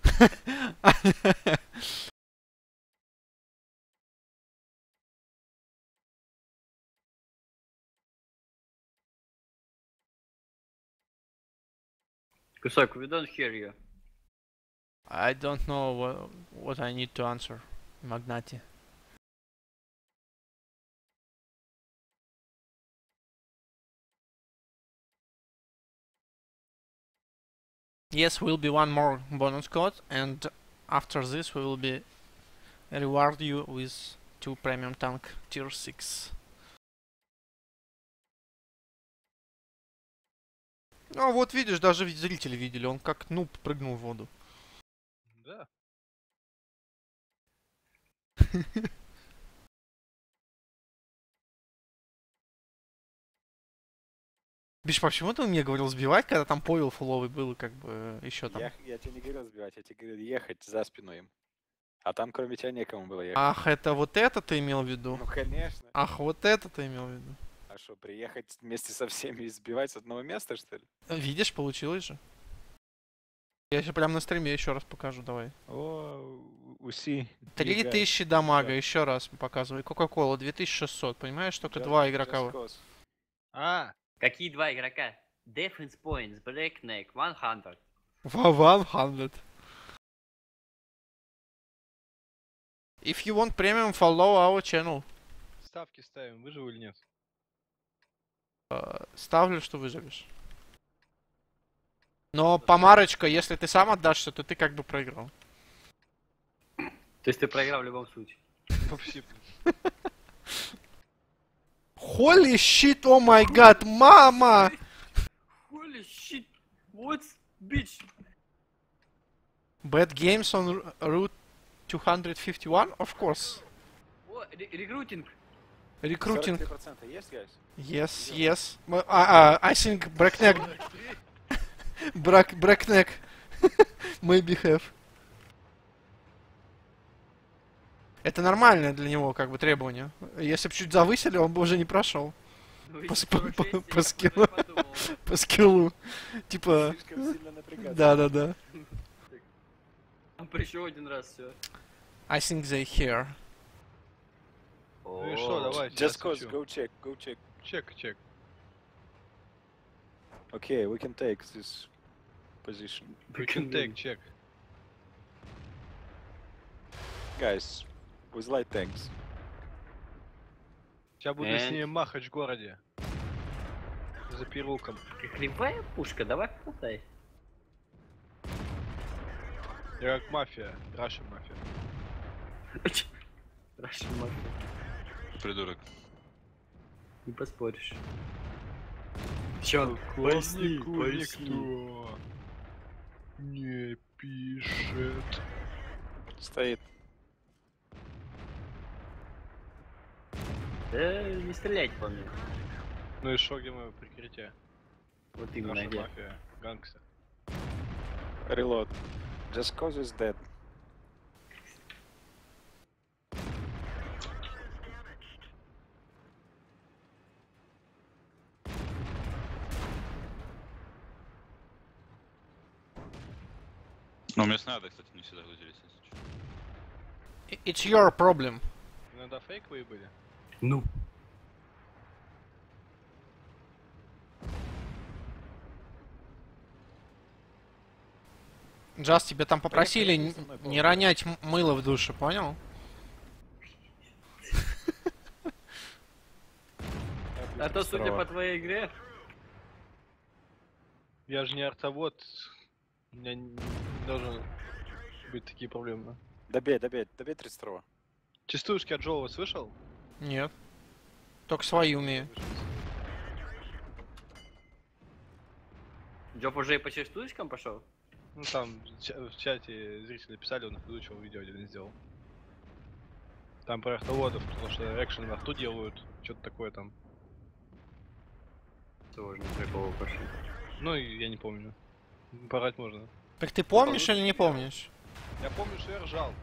Кусок, we don't hear you. I don't know what, what I need to answer, Magnati. Yes, will be one more bonus code, and after this we will be reward you with two premium tank tier six. Ну вот видишь, даже зрители видели, он как нуб прыгнул в воду. Да. Биш, почему ты мне говорил сбивать, когда там повел фуловый был, как бы еще там? Я, я тебе не говорил сбивать, я тебе говорил ехать за спину им. А там кроме тебя некому было ехать. Ах, это вот это ты имел в виду? Ну конечно. Ах, вот это ты имел в виду? А что, приехать вместе со всеми и сбивать с одного места, что ли? Видишь, получилось же. Я еще прям на стриме еще раз покажу, давай. О, уси. Три тысячи дамага, еще раз показывай. Кока-кола две тысячи шестьсот, понимаешь, только два игрока. А, Какие два игрока? Defense points, Blackneck, сто. one hundred. If you want premium, follow our channel. ставки ставим, выживу или нет? Uh, ставлю, что выживешь. Но помарочка, если ты сам отдашься, то ты как бы проиграл. То есть ты проиграл в любом случае. Вообще. Holy shit, oh my god, мама! Holy shit, what's bitch? Bad games on route two fifty-one? Of course. О, рекрутинг. Recruiting. сорок три процента есть, guys? Yes, yes. Uh, uh, I think Brackneck. Brack, Brackneck. Maybe have. Это нормальное для него как бы требование. Если бы чуть завысили, он бы уже не прошел. По, по, по, по скиллу. По скиллу. Типа. Слишком сильно напрягаться. Да, да, да. Он пришел один раз, все. I think they here. Ну и что, давай. Just cause, go check, go check. Чек, чек. Okay, we can take this position. We can take, чек. Guys, with light tanks. Сейчас буду And- с ними махать в городе. За переулком. Кривая пушка, давай хватай. Я как мафия, Russian мафия. Russian Mafia. Придурок. Не поспоришь. Чё, поясни, поясни. Никто не пишет. Стоит. Да не стреляйте по мне. Ну и шо, где мое прикрытие? Вот именно Наша где. мафия, гангстер. Reload. Just cause is dead. Ну, местные ады, кстати, не всегда грузились, если чё. I- It's your problem. Иногда фейковые были. Ну. Джаз, тебе там попросили Поехали н- со мной, не Павел. ронять м- мыло в душе, понял? А то, судя по твоей игре, Я же не артовод. У меня не должны быть такие проблемы. Добей, добей, добей тридцать второго. Частушки от Джоула слышал? Нет. Только свои умею. Джоп уже и по частушкам пошел. Ну там в ча- в чате зрители писали, он их выучил, видео один сделал. Там про артоводов, потому что экшен на арту делают, что-то такое там. Сложно, прикол пошли. Ну, и я не помню. Порать можно. Так ты помнишь или не помнишь? Я помню, что я ржал.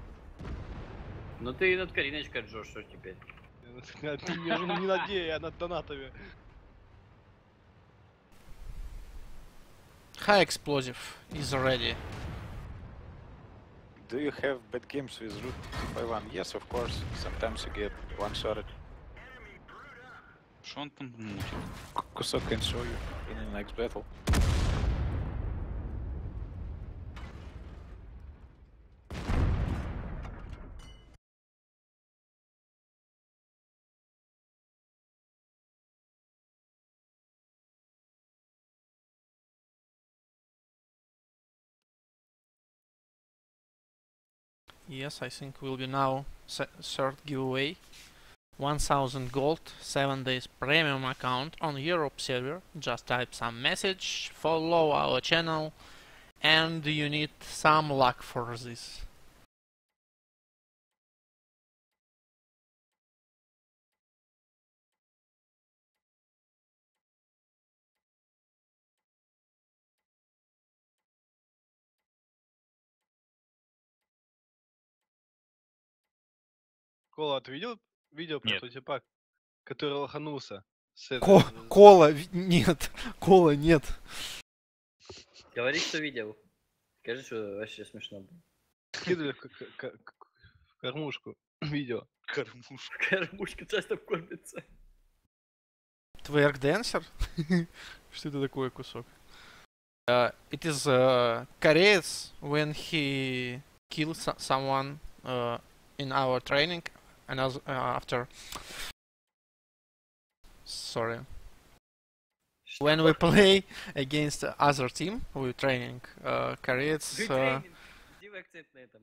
Ну ты над Кариночкой ржешь, что теперь? Я над- я же не над ней, я над донатами. High explosive is ready. Do you have bad games with Root two five one? Yes, of course. Sometimes you get one-shotted. Что он там мутит? K- Kusok can show you in the next battle. Yes, I think will be now se third giveaway. one thousand gold, seven days premium account on Europe server. Just type some message, follow our channel, and you need some luck for this. Кола, а ты видел видео про Нет. того типа, который лоханулся? С этой- Ко с- кола ви- нет, кола нет. Говори, что видел. Скажи, что вообще смешно было. Скидывали в, к- к- к- к- в кормушку видео. Кормушка. Кормушка часто кормится. Twerk Dancer? Что это такое кусок? Uh, it is uh, кореец when he kills so- someone uh, in our training and as- uh, after. Sorry. When we play against other team, we training. Uh, кореец. Good Uh, training. Сделай акцент на этом.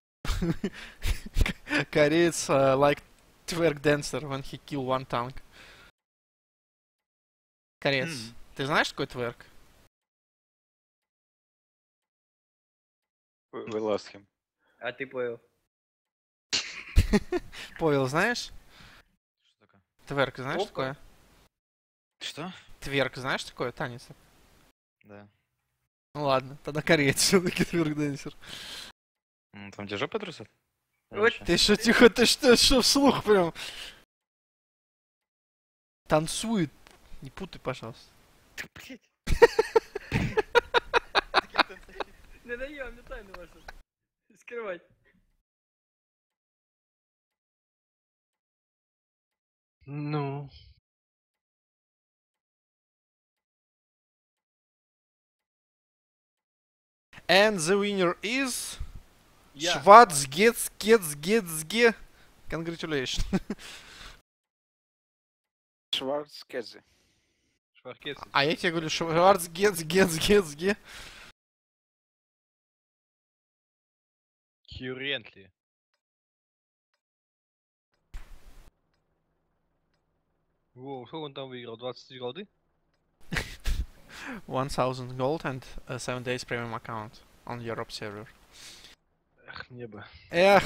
кореец uh, like Twerk Dancer when he kill one tank. Кореец. М. Ты знаешь, такой тверк? We, we lost him. А ты понял. Павел, знаешь? Что такое? Тверк, знаешь Опа. такое? Что? Тверк, знаешь такое? Танец. Да. Ну ладно, тогда кореец все-таки тверк дэнсер. Ну, там где жопа трусят? Вот Ты что, тихо, ты что, что вслух прям? Танцует. Не путай, пожалуйста. Блять. Не даем мне тайну вашу. Скрывать. Ну. And the winner is... Я. Schwarzgetsgetsgetsge. Congratulations. Schwarzkeze. Шваркец. А я тебе говорю, Schwarzgetsgetsgetsge. Currently. Воу, сколько он там выиграл? двадцать голды? one thousand gold and a seven days premium account on Europe server. Эх, небо. Эх,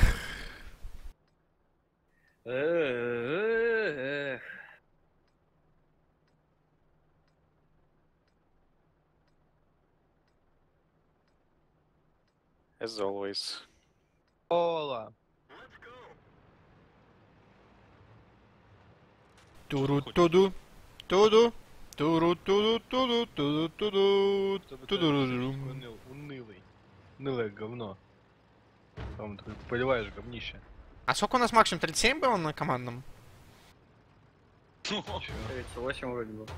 Эх. As always. Кола. туру-туду, туду, туру-туду-туду, туду-туду, Чтобы ты туду-ру-ру. уныл- унылый. Унылое говно. Там ты поливаешь говнище. А сколько у нас максимум? тридцать семь было на командном? Чё? тридцать восемь вроде бы.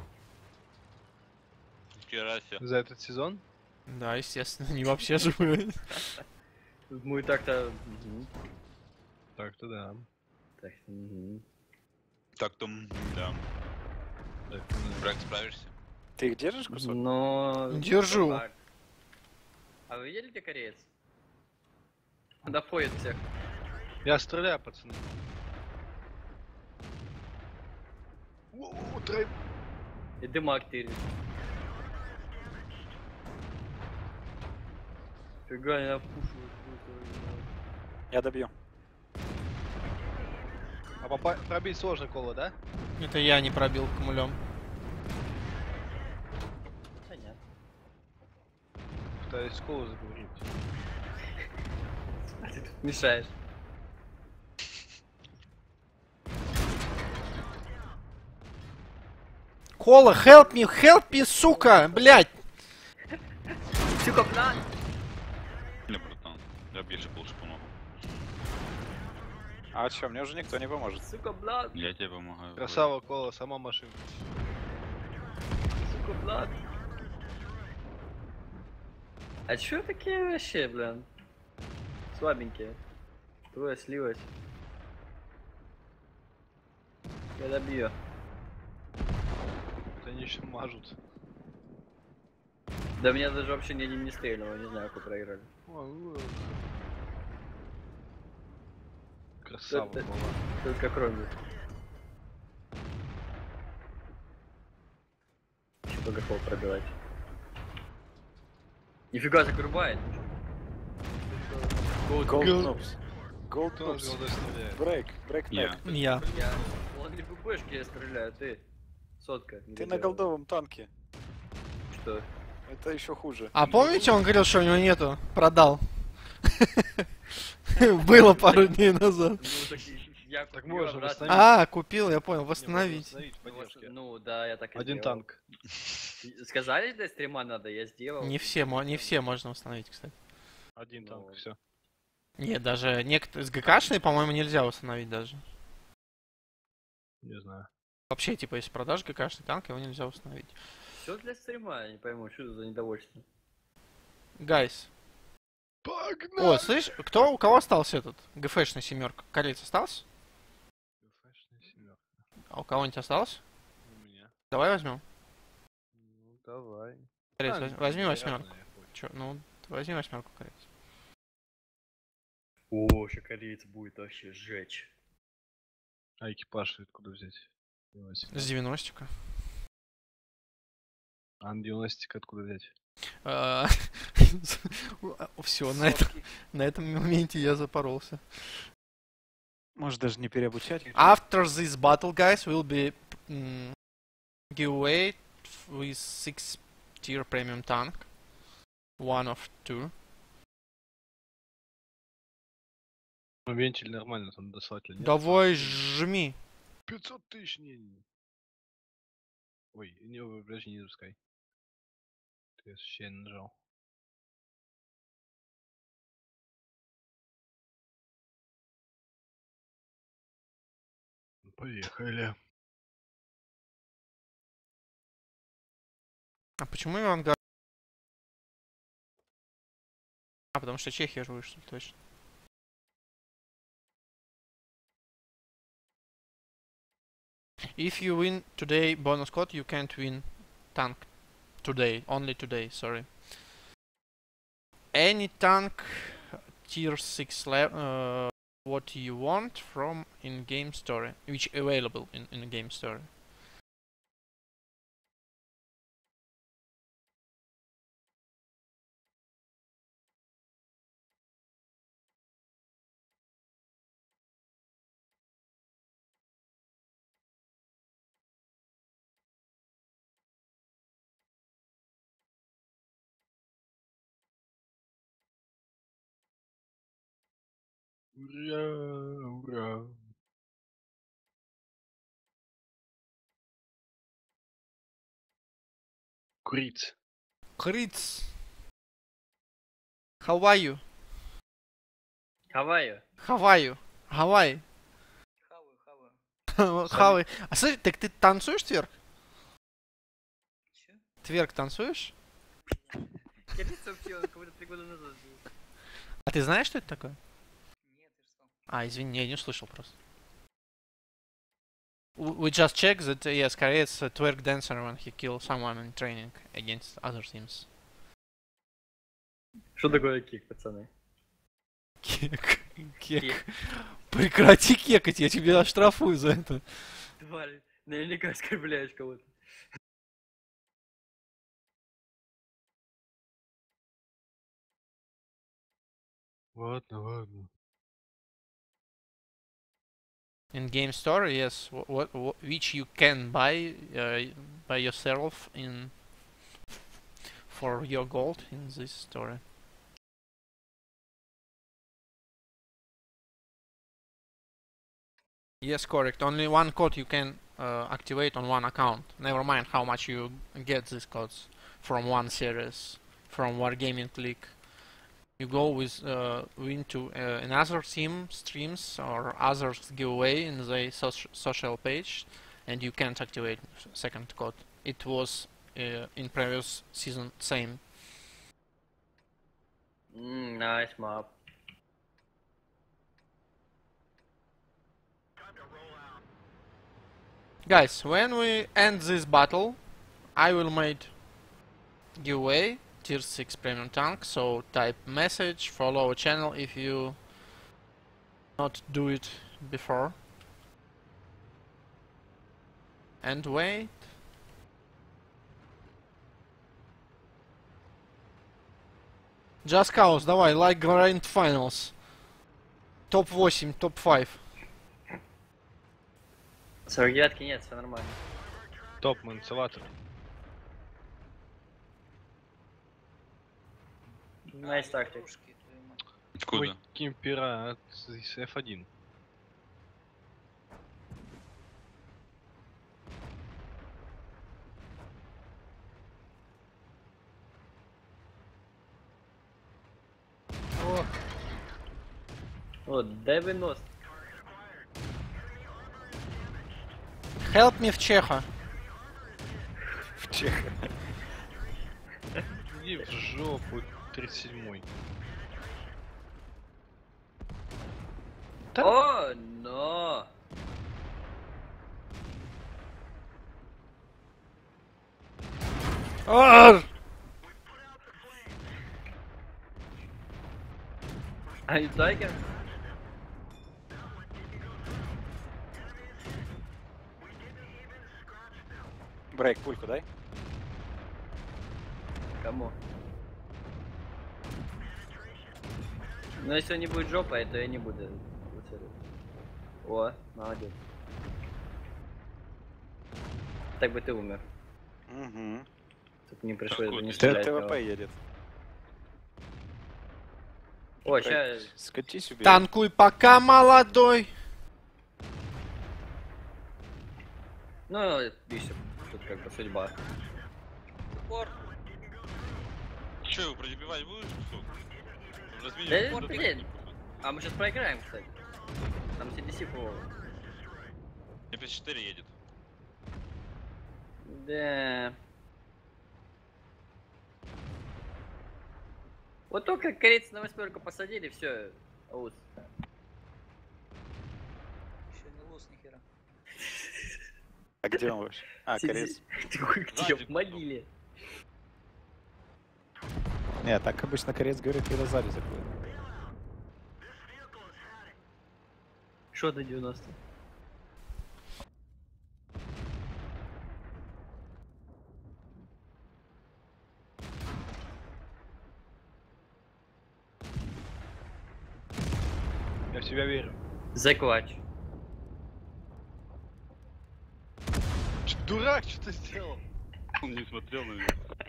Хера себе. За этот сезон? Да, естественно, не вообще живые. Мы так-то... Мгм. Так-то да. Так, мгм. Так-то, м, да. Так-то да. Брак, справишься? Ты их держишь кусок? Но... Держу. вот так. А вы видели, где кореец? Он доходит всех. Я стреляю, пацаны. Воу, трой- И дымак тырит. Фига, я пушиваю. Я добью. А попа- пробить сложно кола, да? Это я не пробил кумулем. Понятно. Пытаюсь колу заговорить. А ты тут мешаешь. Кола, help me, help me, сука, блять! Сука, блядь! Не, братан, я більше лучше помогу. А чё, мне уже никто не поможет. Сука, блядь! Я тебе помогаю. Красава, кола, сама машина. Сука, блядь! А чё такие вообще, блин? Слабенькие. Твоя слилась. Я добью. Вот они еще мажут. Да меня даже вообще ни один не стрельнул, не знаю, как проиграли. Красава, Это- кола. Только кровью. Еще богохол пробивать. Нифига так рубает. Gold Gold. noobs. Gold Кто нас noobs. голдой стреляет? Break, break Я. neck. Я. Я. Он не бубышки я стреляю, ты. Сотка. не Ты на доделал. голдовом танке. Что? Это еще хуже. А помните, он говорил, что у него нету? Продал. Было пару дней назад. Ну так и- я Так купил можно обратно. восстановить. А, купил, я понял, Не, можно восстановить. восстановить Ну, вот, поддержки. Ну да, я так и Один сделал. танк. И- Сказали, для стрима надо, я сделал. Не все, мо- не все можно восстановить, кстати. Один Ну. танк, все. Нет, даже некоторые с ГКшной, по-моему, нельзя восстановить даже. Не знаю. Вообще, типа, если продашь ГКшный танк, его нельзя установить. Все для стрима, я не пойму, что это за недовольство. Гайс. Погнали! О, слышь, кто, у кого остался этот ГФшный семерка? Кореец остался? Фэшная семерка. А у кого-нибудь остался? У меня. Давай возьмем. Ну, давай. Кореец, А, воз- ну, возьми вероятно, восьмерку. я понял. Чё, ну, возьми восьмерку, Кореец. О, еще кореец будет вообще сжечь. А экипаж откуда взять? С девяностика. А девяностик откуда взять? Все, на этом, на этом моменте я запоролся. Может даже не переобучать? After this battle, guys, will be mm, giveaway with six tier premium tank. One of two. Ну, вентиль нормально, там дослатель нет. Давай жми. пятьсот тысяч, не, не. Ой, не, вы, подожди, не запускай. Ты случайно нажал. Поехали. А почему Ивангар? А, потому что Чехия же вышла, точно. If you win today bonus code, you can't win tank today. Only today, sorry. Any tank tier six level, uh, what you want from in-game story, which available in in-game story. Ура, ура. Куриц. Crits. How are you? Хаваю. How are you? Hawaii. Хаваю, хаваю. Хавай. А слушай, так ты танцуешь тверк? Че? Тверк танцуешь? Кореец вообще, он кого-то три года назад был. А ты знаешь, что это такое? Нет, ты что? А, извини, я не услышал просто. W- We just checked that, uh, yes, Korea's a twerk dancer when he kills someone in training against other teams. Что такое кик, пацаны? Кек. Кек. Кек. Прекрати кекать, я тебя оштрафую за это. Тварь, наверняка оскорбляешь кого-то. Ладно, ладно. In game store, yes, wh- what, wh- which you can buy uh, by yourself in for your gold in this store. Yes, correct. Only one code you can uh, activate on one account. Never mind how much you get these codes from one series from Wargaming League. You go with uh, win to uh, another team streams or others giveaway in the soc social page, and you can't activate second code. It was uh, in previous season same. Mm, nice map. Guys, when we end this battle, I will make giveaway tier six premium tank, so type message, follow our channel if you not do it before. And wait. Just Cause, давай, like Grand Finals. топ восемь, топ пять. сорок девятки нет, все нормально. Топ манцеватор. Найс тактик. Пушки, твою мать. Откуда? Ой, кемпера от с эф один. О, девяносто. Help me в Чеха. В Чех. Иди в жопу, тридцать седьмой. О, но. Арр! Are you tiger? Брейк, пульку дай. Кому? Но если он не будет жопой, то я не буду выцеливать. О, молодец. Так бы ты умер. Угу. Тут не пришлось бы не Т- стрелять. ТВП кого. едет. О, сейчас. Скатись, убей. Танкуй пока, молодой. Ну, видишь, тут как бы судьба. Упор. Че, его пробивать будешь? Что? Разменим Да, куда-то блин. не А мы сейчас проиграем, кстати. Там си ди си по. Мне пи эс четыре едет. Да. Вот только корейцы на восьмерку посадили, все. Аус. Еще не лус нихера. А где он вообще? А, корейц. Где? В могиле. Не, так обычно корец говорит, когда сзади заходит. Что до девяносто? Я в себя верю. Заклач. Ч- Дурак, что ты сделал? Он не смотрел на меня.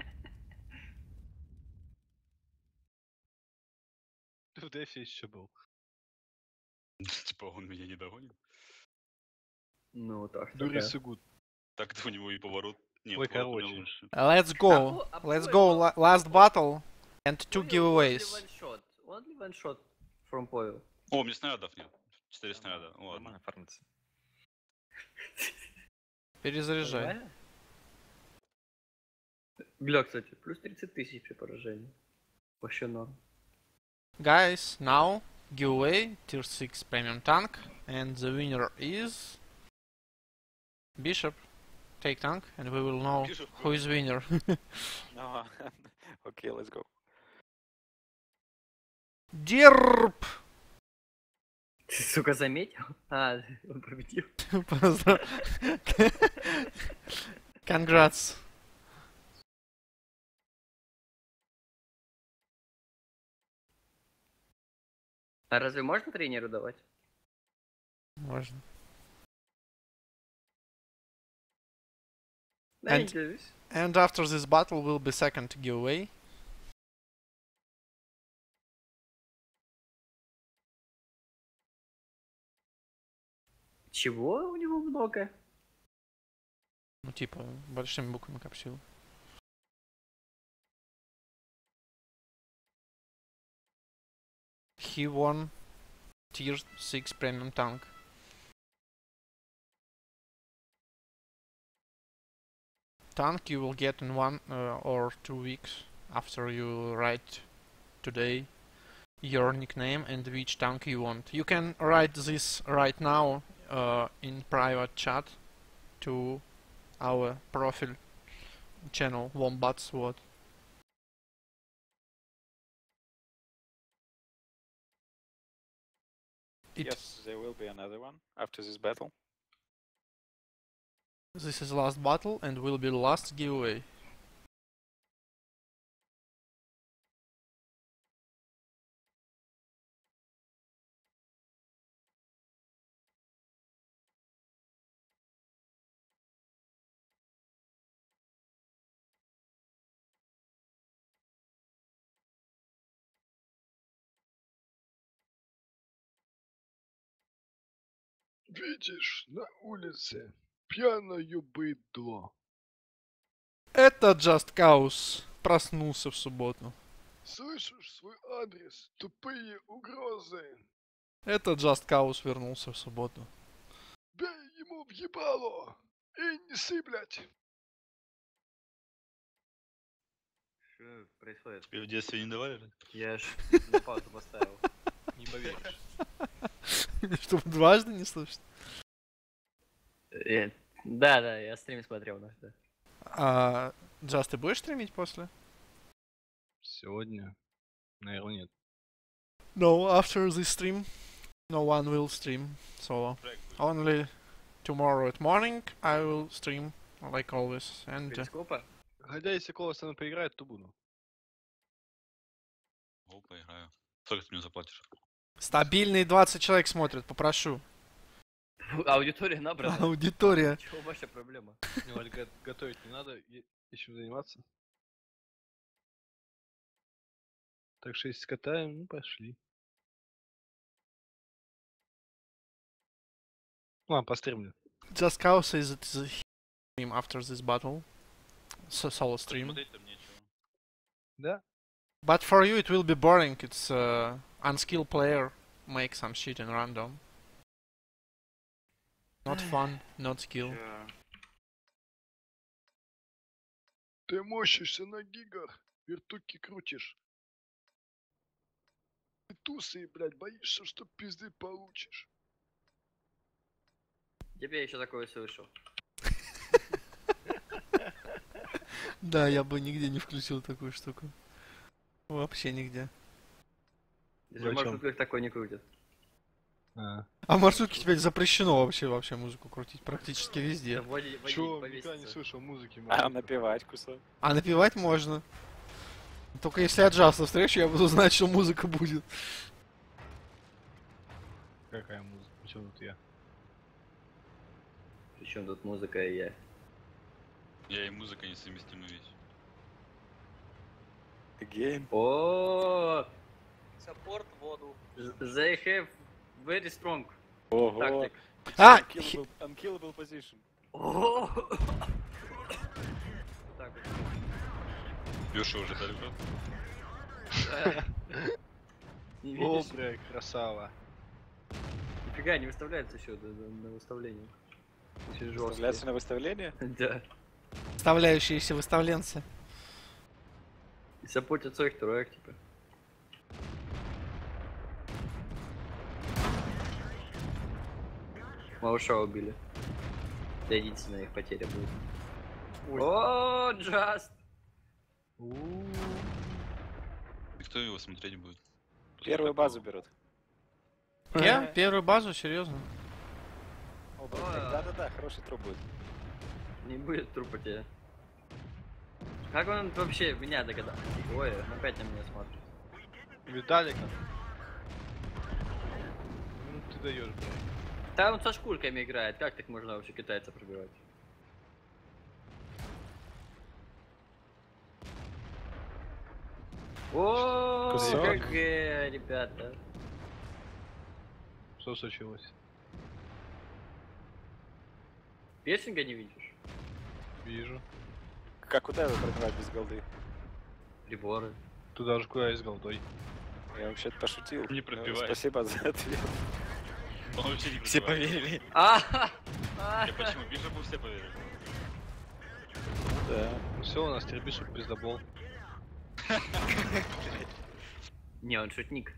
Ты в дефе еще был. Типа он меня не догонит. Ну так. Дури Сугут. Так-то у него и поворот. Нет, Ой, поворот у короче. него лучше. Let's go. А, а Let's какой go. был? La- last battle and two giveaways. Only one shot. Only one shot from Poil. О, у меня снарядов нет. Четыре снаряда. Ну, ладно. Нормально фармится. Перезаряжай. Нормально? Бля, кстати, плюс тридцать тысяч при поражении. Вообще норм. Guys, now giveaway tier six premium tank, and the winner is Bishop. Take tank, and we will know Bishop, who is winner. Ну, окей, let's go. Дерп! Ты, сука, заметил? А, он победил. Поздрав- Congrats. А разве можно тренеру давать? Можно. Да, And- интересно. And after this battle will be second giveaway. Чего у него много? Ну типа большими буквами капсул. he won tier six premium tank. Tank you will get in one uh, or two weeks after you write today your nickname and which tank you want. You can write this right now uh, in private chat to our profile channel Wombat Sword. It Yes, there will be another one after this battle. This is last battle and will be last giveaway. Видишь, на улице пьяное быдло. Это Just Cause проснулся в субботу. Слышишь свой адрес? Тупые угрозы. Это Just Cause вернулся в субботу. Бей ему в ебало и не сыплять. Что происходит? Тебе в детстве не давали? Я ж на паузу поставил. Не поверишь. Чтобы дважды не слышать. Э, Да, да, я стрим смотрел наш, да. А Just, ты будешь стримить после? Сегодня, наверное, нет. No, after this stream, no one will stream. So only tomorrow at morning I will stream, like always. And uh, Перископа? Хотя если Колос со мной поиграет, то буду. О, поиграю. Сколько ты мне заплатишь? стабильные двадцать человек смотрят, попрошу. Аудитория набрана. Аудитория. Чего ваша проблема? Ну, Валь, го- готовить не надо, е- еще заниматься. Так что если скатаем, ну пошли. Ладно, постримлю. Just Cause is the stream after this battle. So solo stream. Смотреть там нечего. Да? But for you it will be boring. It's uh, unskilled player make some shit in random. Not fun, not skill. Чё? Ты мощишься на гигах, вертухи крутишь. Ты тусы, блядь, боишься, что пизды получишь. Где я еще такое слышал? Да, я бы нигде не включил такую штуку. Вообще нигде. Даже в Зачем? маршрутках такое не крутят. А. А в маршрутке теперь запрещено вообще вообще музыку крутить практически везде. Води- водить Чё, никогда не повеситься. слышал музыки. А мальчик. напевать кусок. А напевать можно. Только если я Джаста встречу, я буду знать, что музыка будет. Какая музыка? Причем тут я? Причем тут музыка и я. Я и музыка несовместимая вещь. Again. О, Саппорт воду. they have very strong Ого. tactic. А! Unkillable, unkillable position. О! Так вот. Лёша уже далеко. Да. Не О, видишь? бля, красава. Нифига не выставляется еще на, на- на выставлении. Очень жестко. Выставляется на выставление? Да. Вставляющиеся выставленцы. И саппортят своих троек, типа. Малыша убили. Это единственная их потеря будет. О, Джаст! У-у-у. Никто его смотреть будет. После Первую такого. базу берут. Я? Первую базу? Серьезно? О, блин, да-да-да, хороший труп будет. Не будет трупа тебя. Как он вообще меня догадался? Ой, он опять на меня смотрит. Виталика. Ну ты даешь, блядь. Да он со шкурками играет, как так можно вообще китайца пробивать? О, Кусок. ГГ, ребята. Что случилось? Пирсинга не видишь? Вижу. Как куда его пробивать без голды? Приборы. Туда же куда из голдой. Я вообще-то пошутил. Не Э, пробивает. Спасибо за ответ. Он вообще не Все пробивает. поверили. А! Я почему? Вижу, бы все поверили. Да. Все, у нас тербишек пиздобол. Не, он шутник.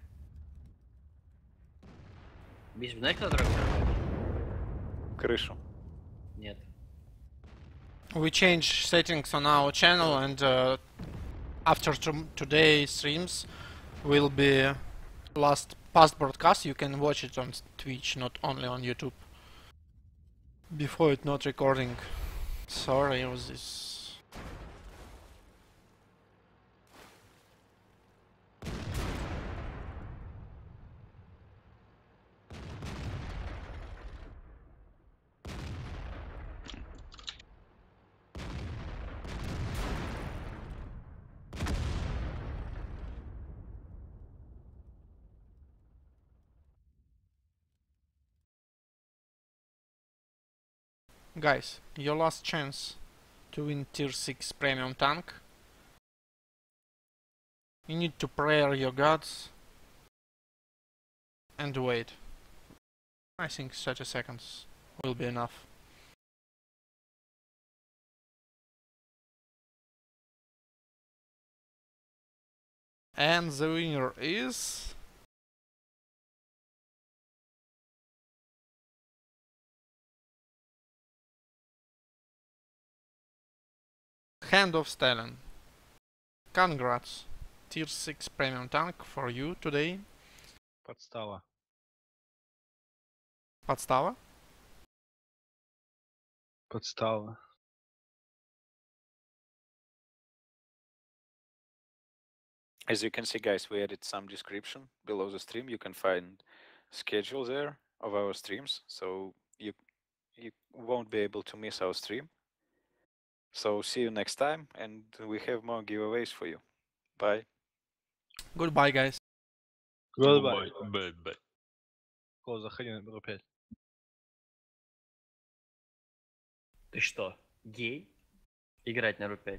Видишь, знаешь, кто дорогой? Крышу. Нет. We change settings on our channel, and uh, after to today's streams will be last past broadcast. You can watch it on Twitch, not only on YouTube. Before it not recording. Sorry, it was this. Guys, your last chance to win tier six premium tank. You need to prayer your gods and wait. I think thirty seconds will be enough. And the winner is... Hand of Stalin. Congrats. Tier six premium tank for you today. Подстава. Подстава? Подстава. As you can see, guys, we added some description below the stream. You can find schedule there of our streams, so you you won't be able to miss our stream. So see you next time, and we have more giveaways for you. Bye. Goodbye, guys. Goodbye. Бай, бай. О, заходи на номер пять. Ты что, гей? Играть на ру пять.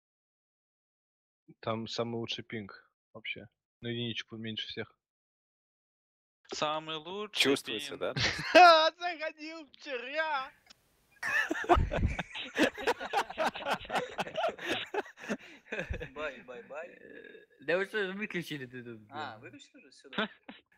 Там самый лучший пинг вообще. На единичку меньше всех. Самый лучший. Чувствуется, пин. да? Заходил вчера! Бай, бай, бай. Э, Да вы что, выключили ты тут? А, выключили уже сюда?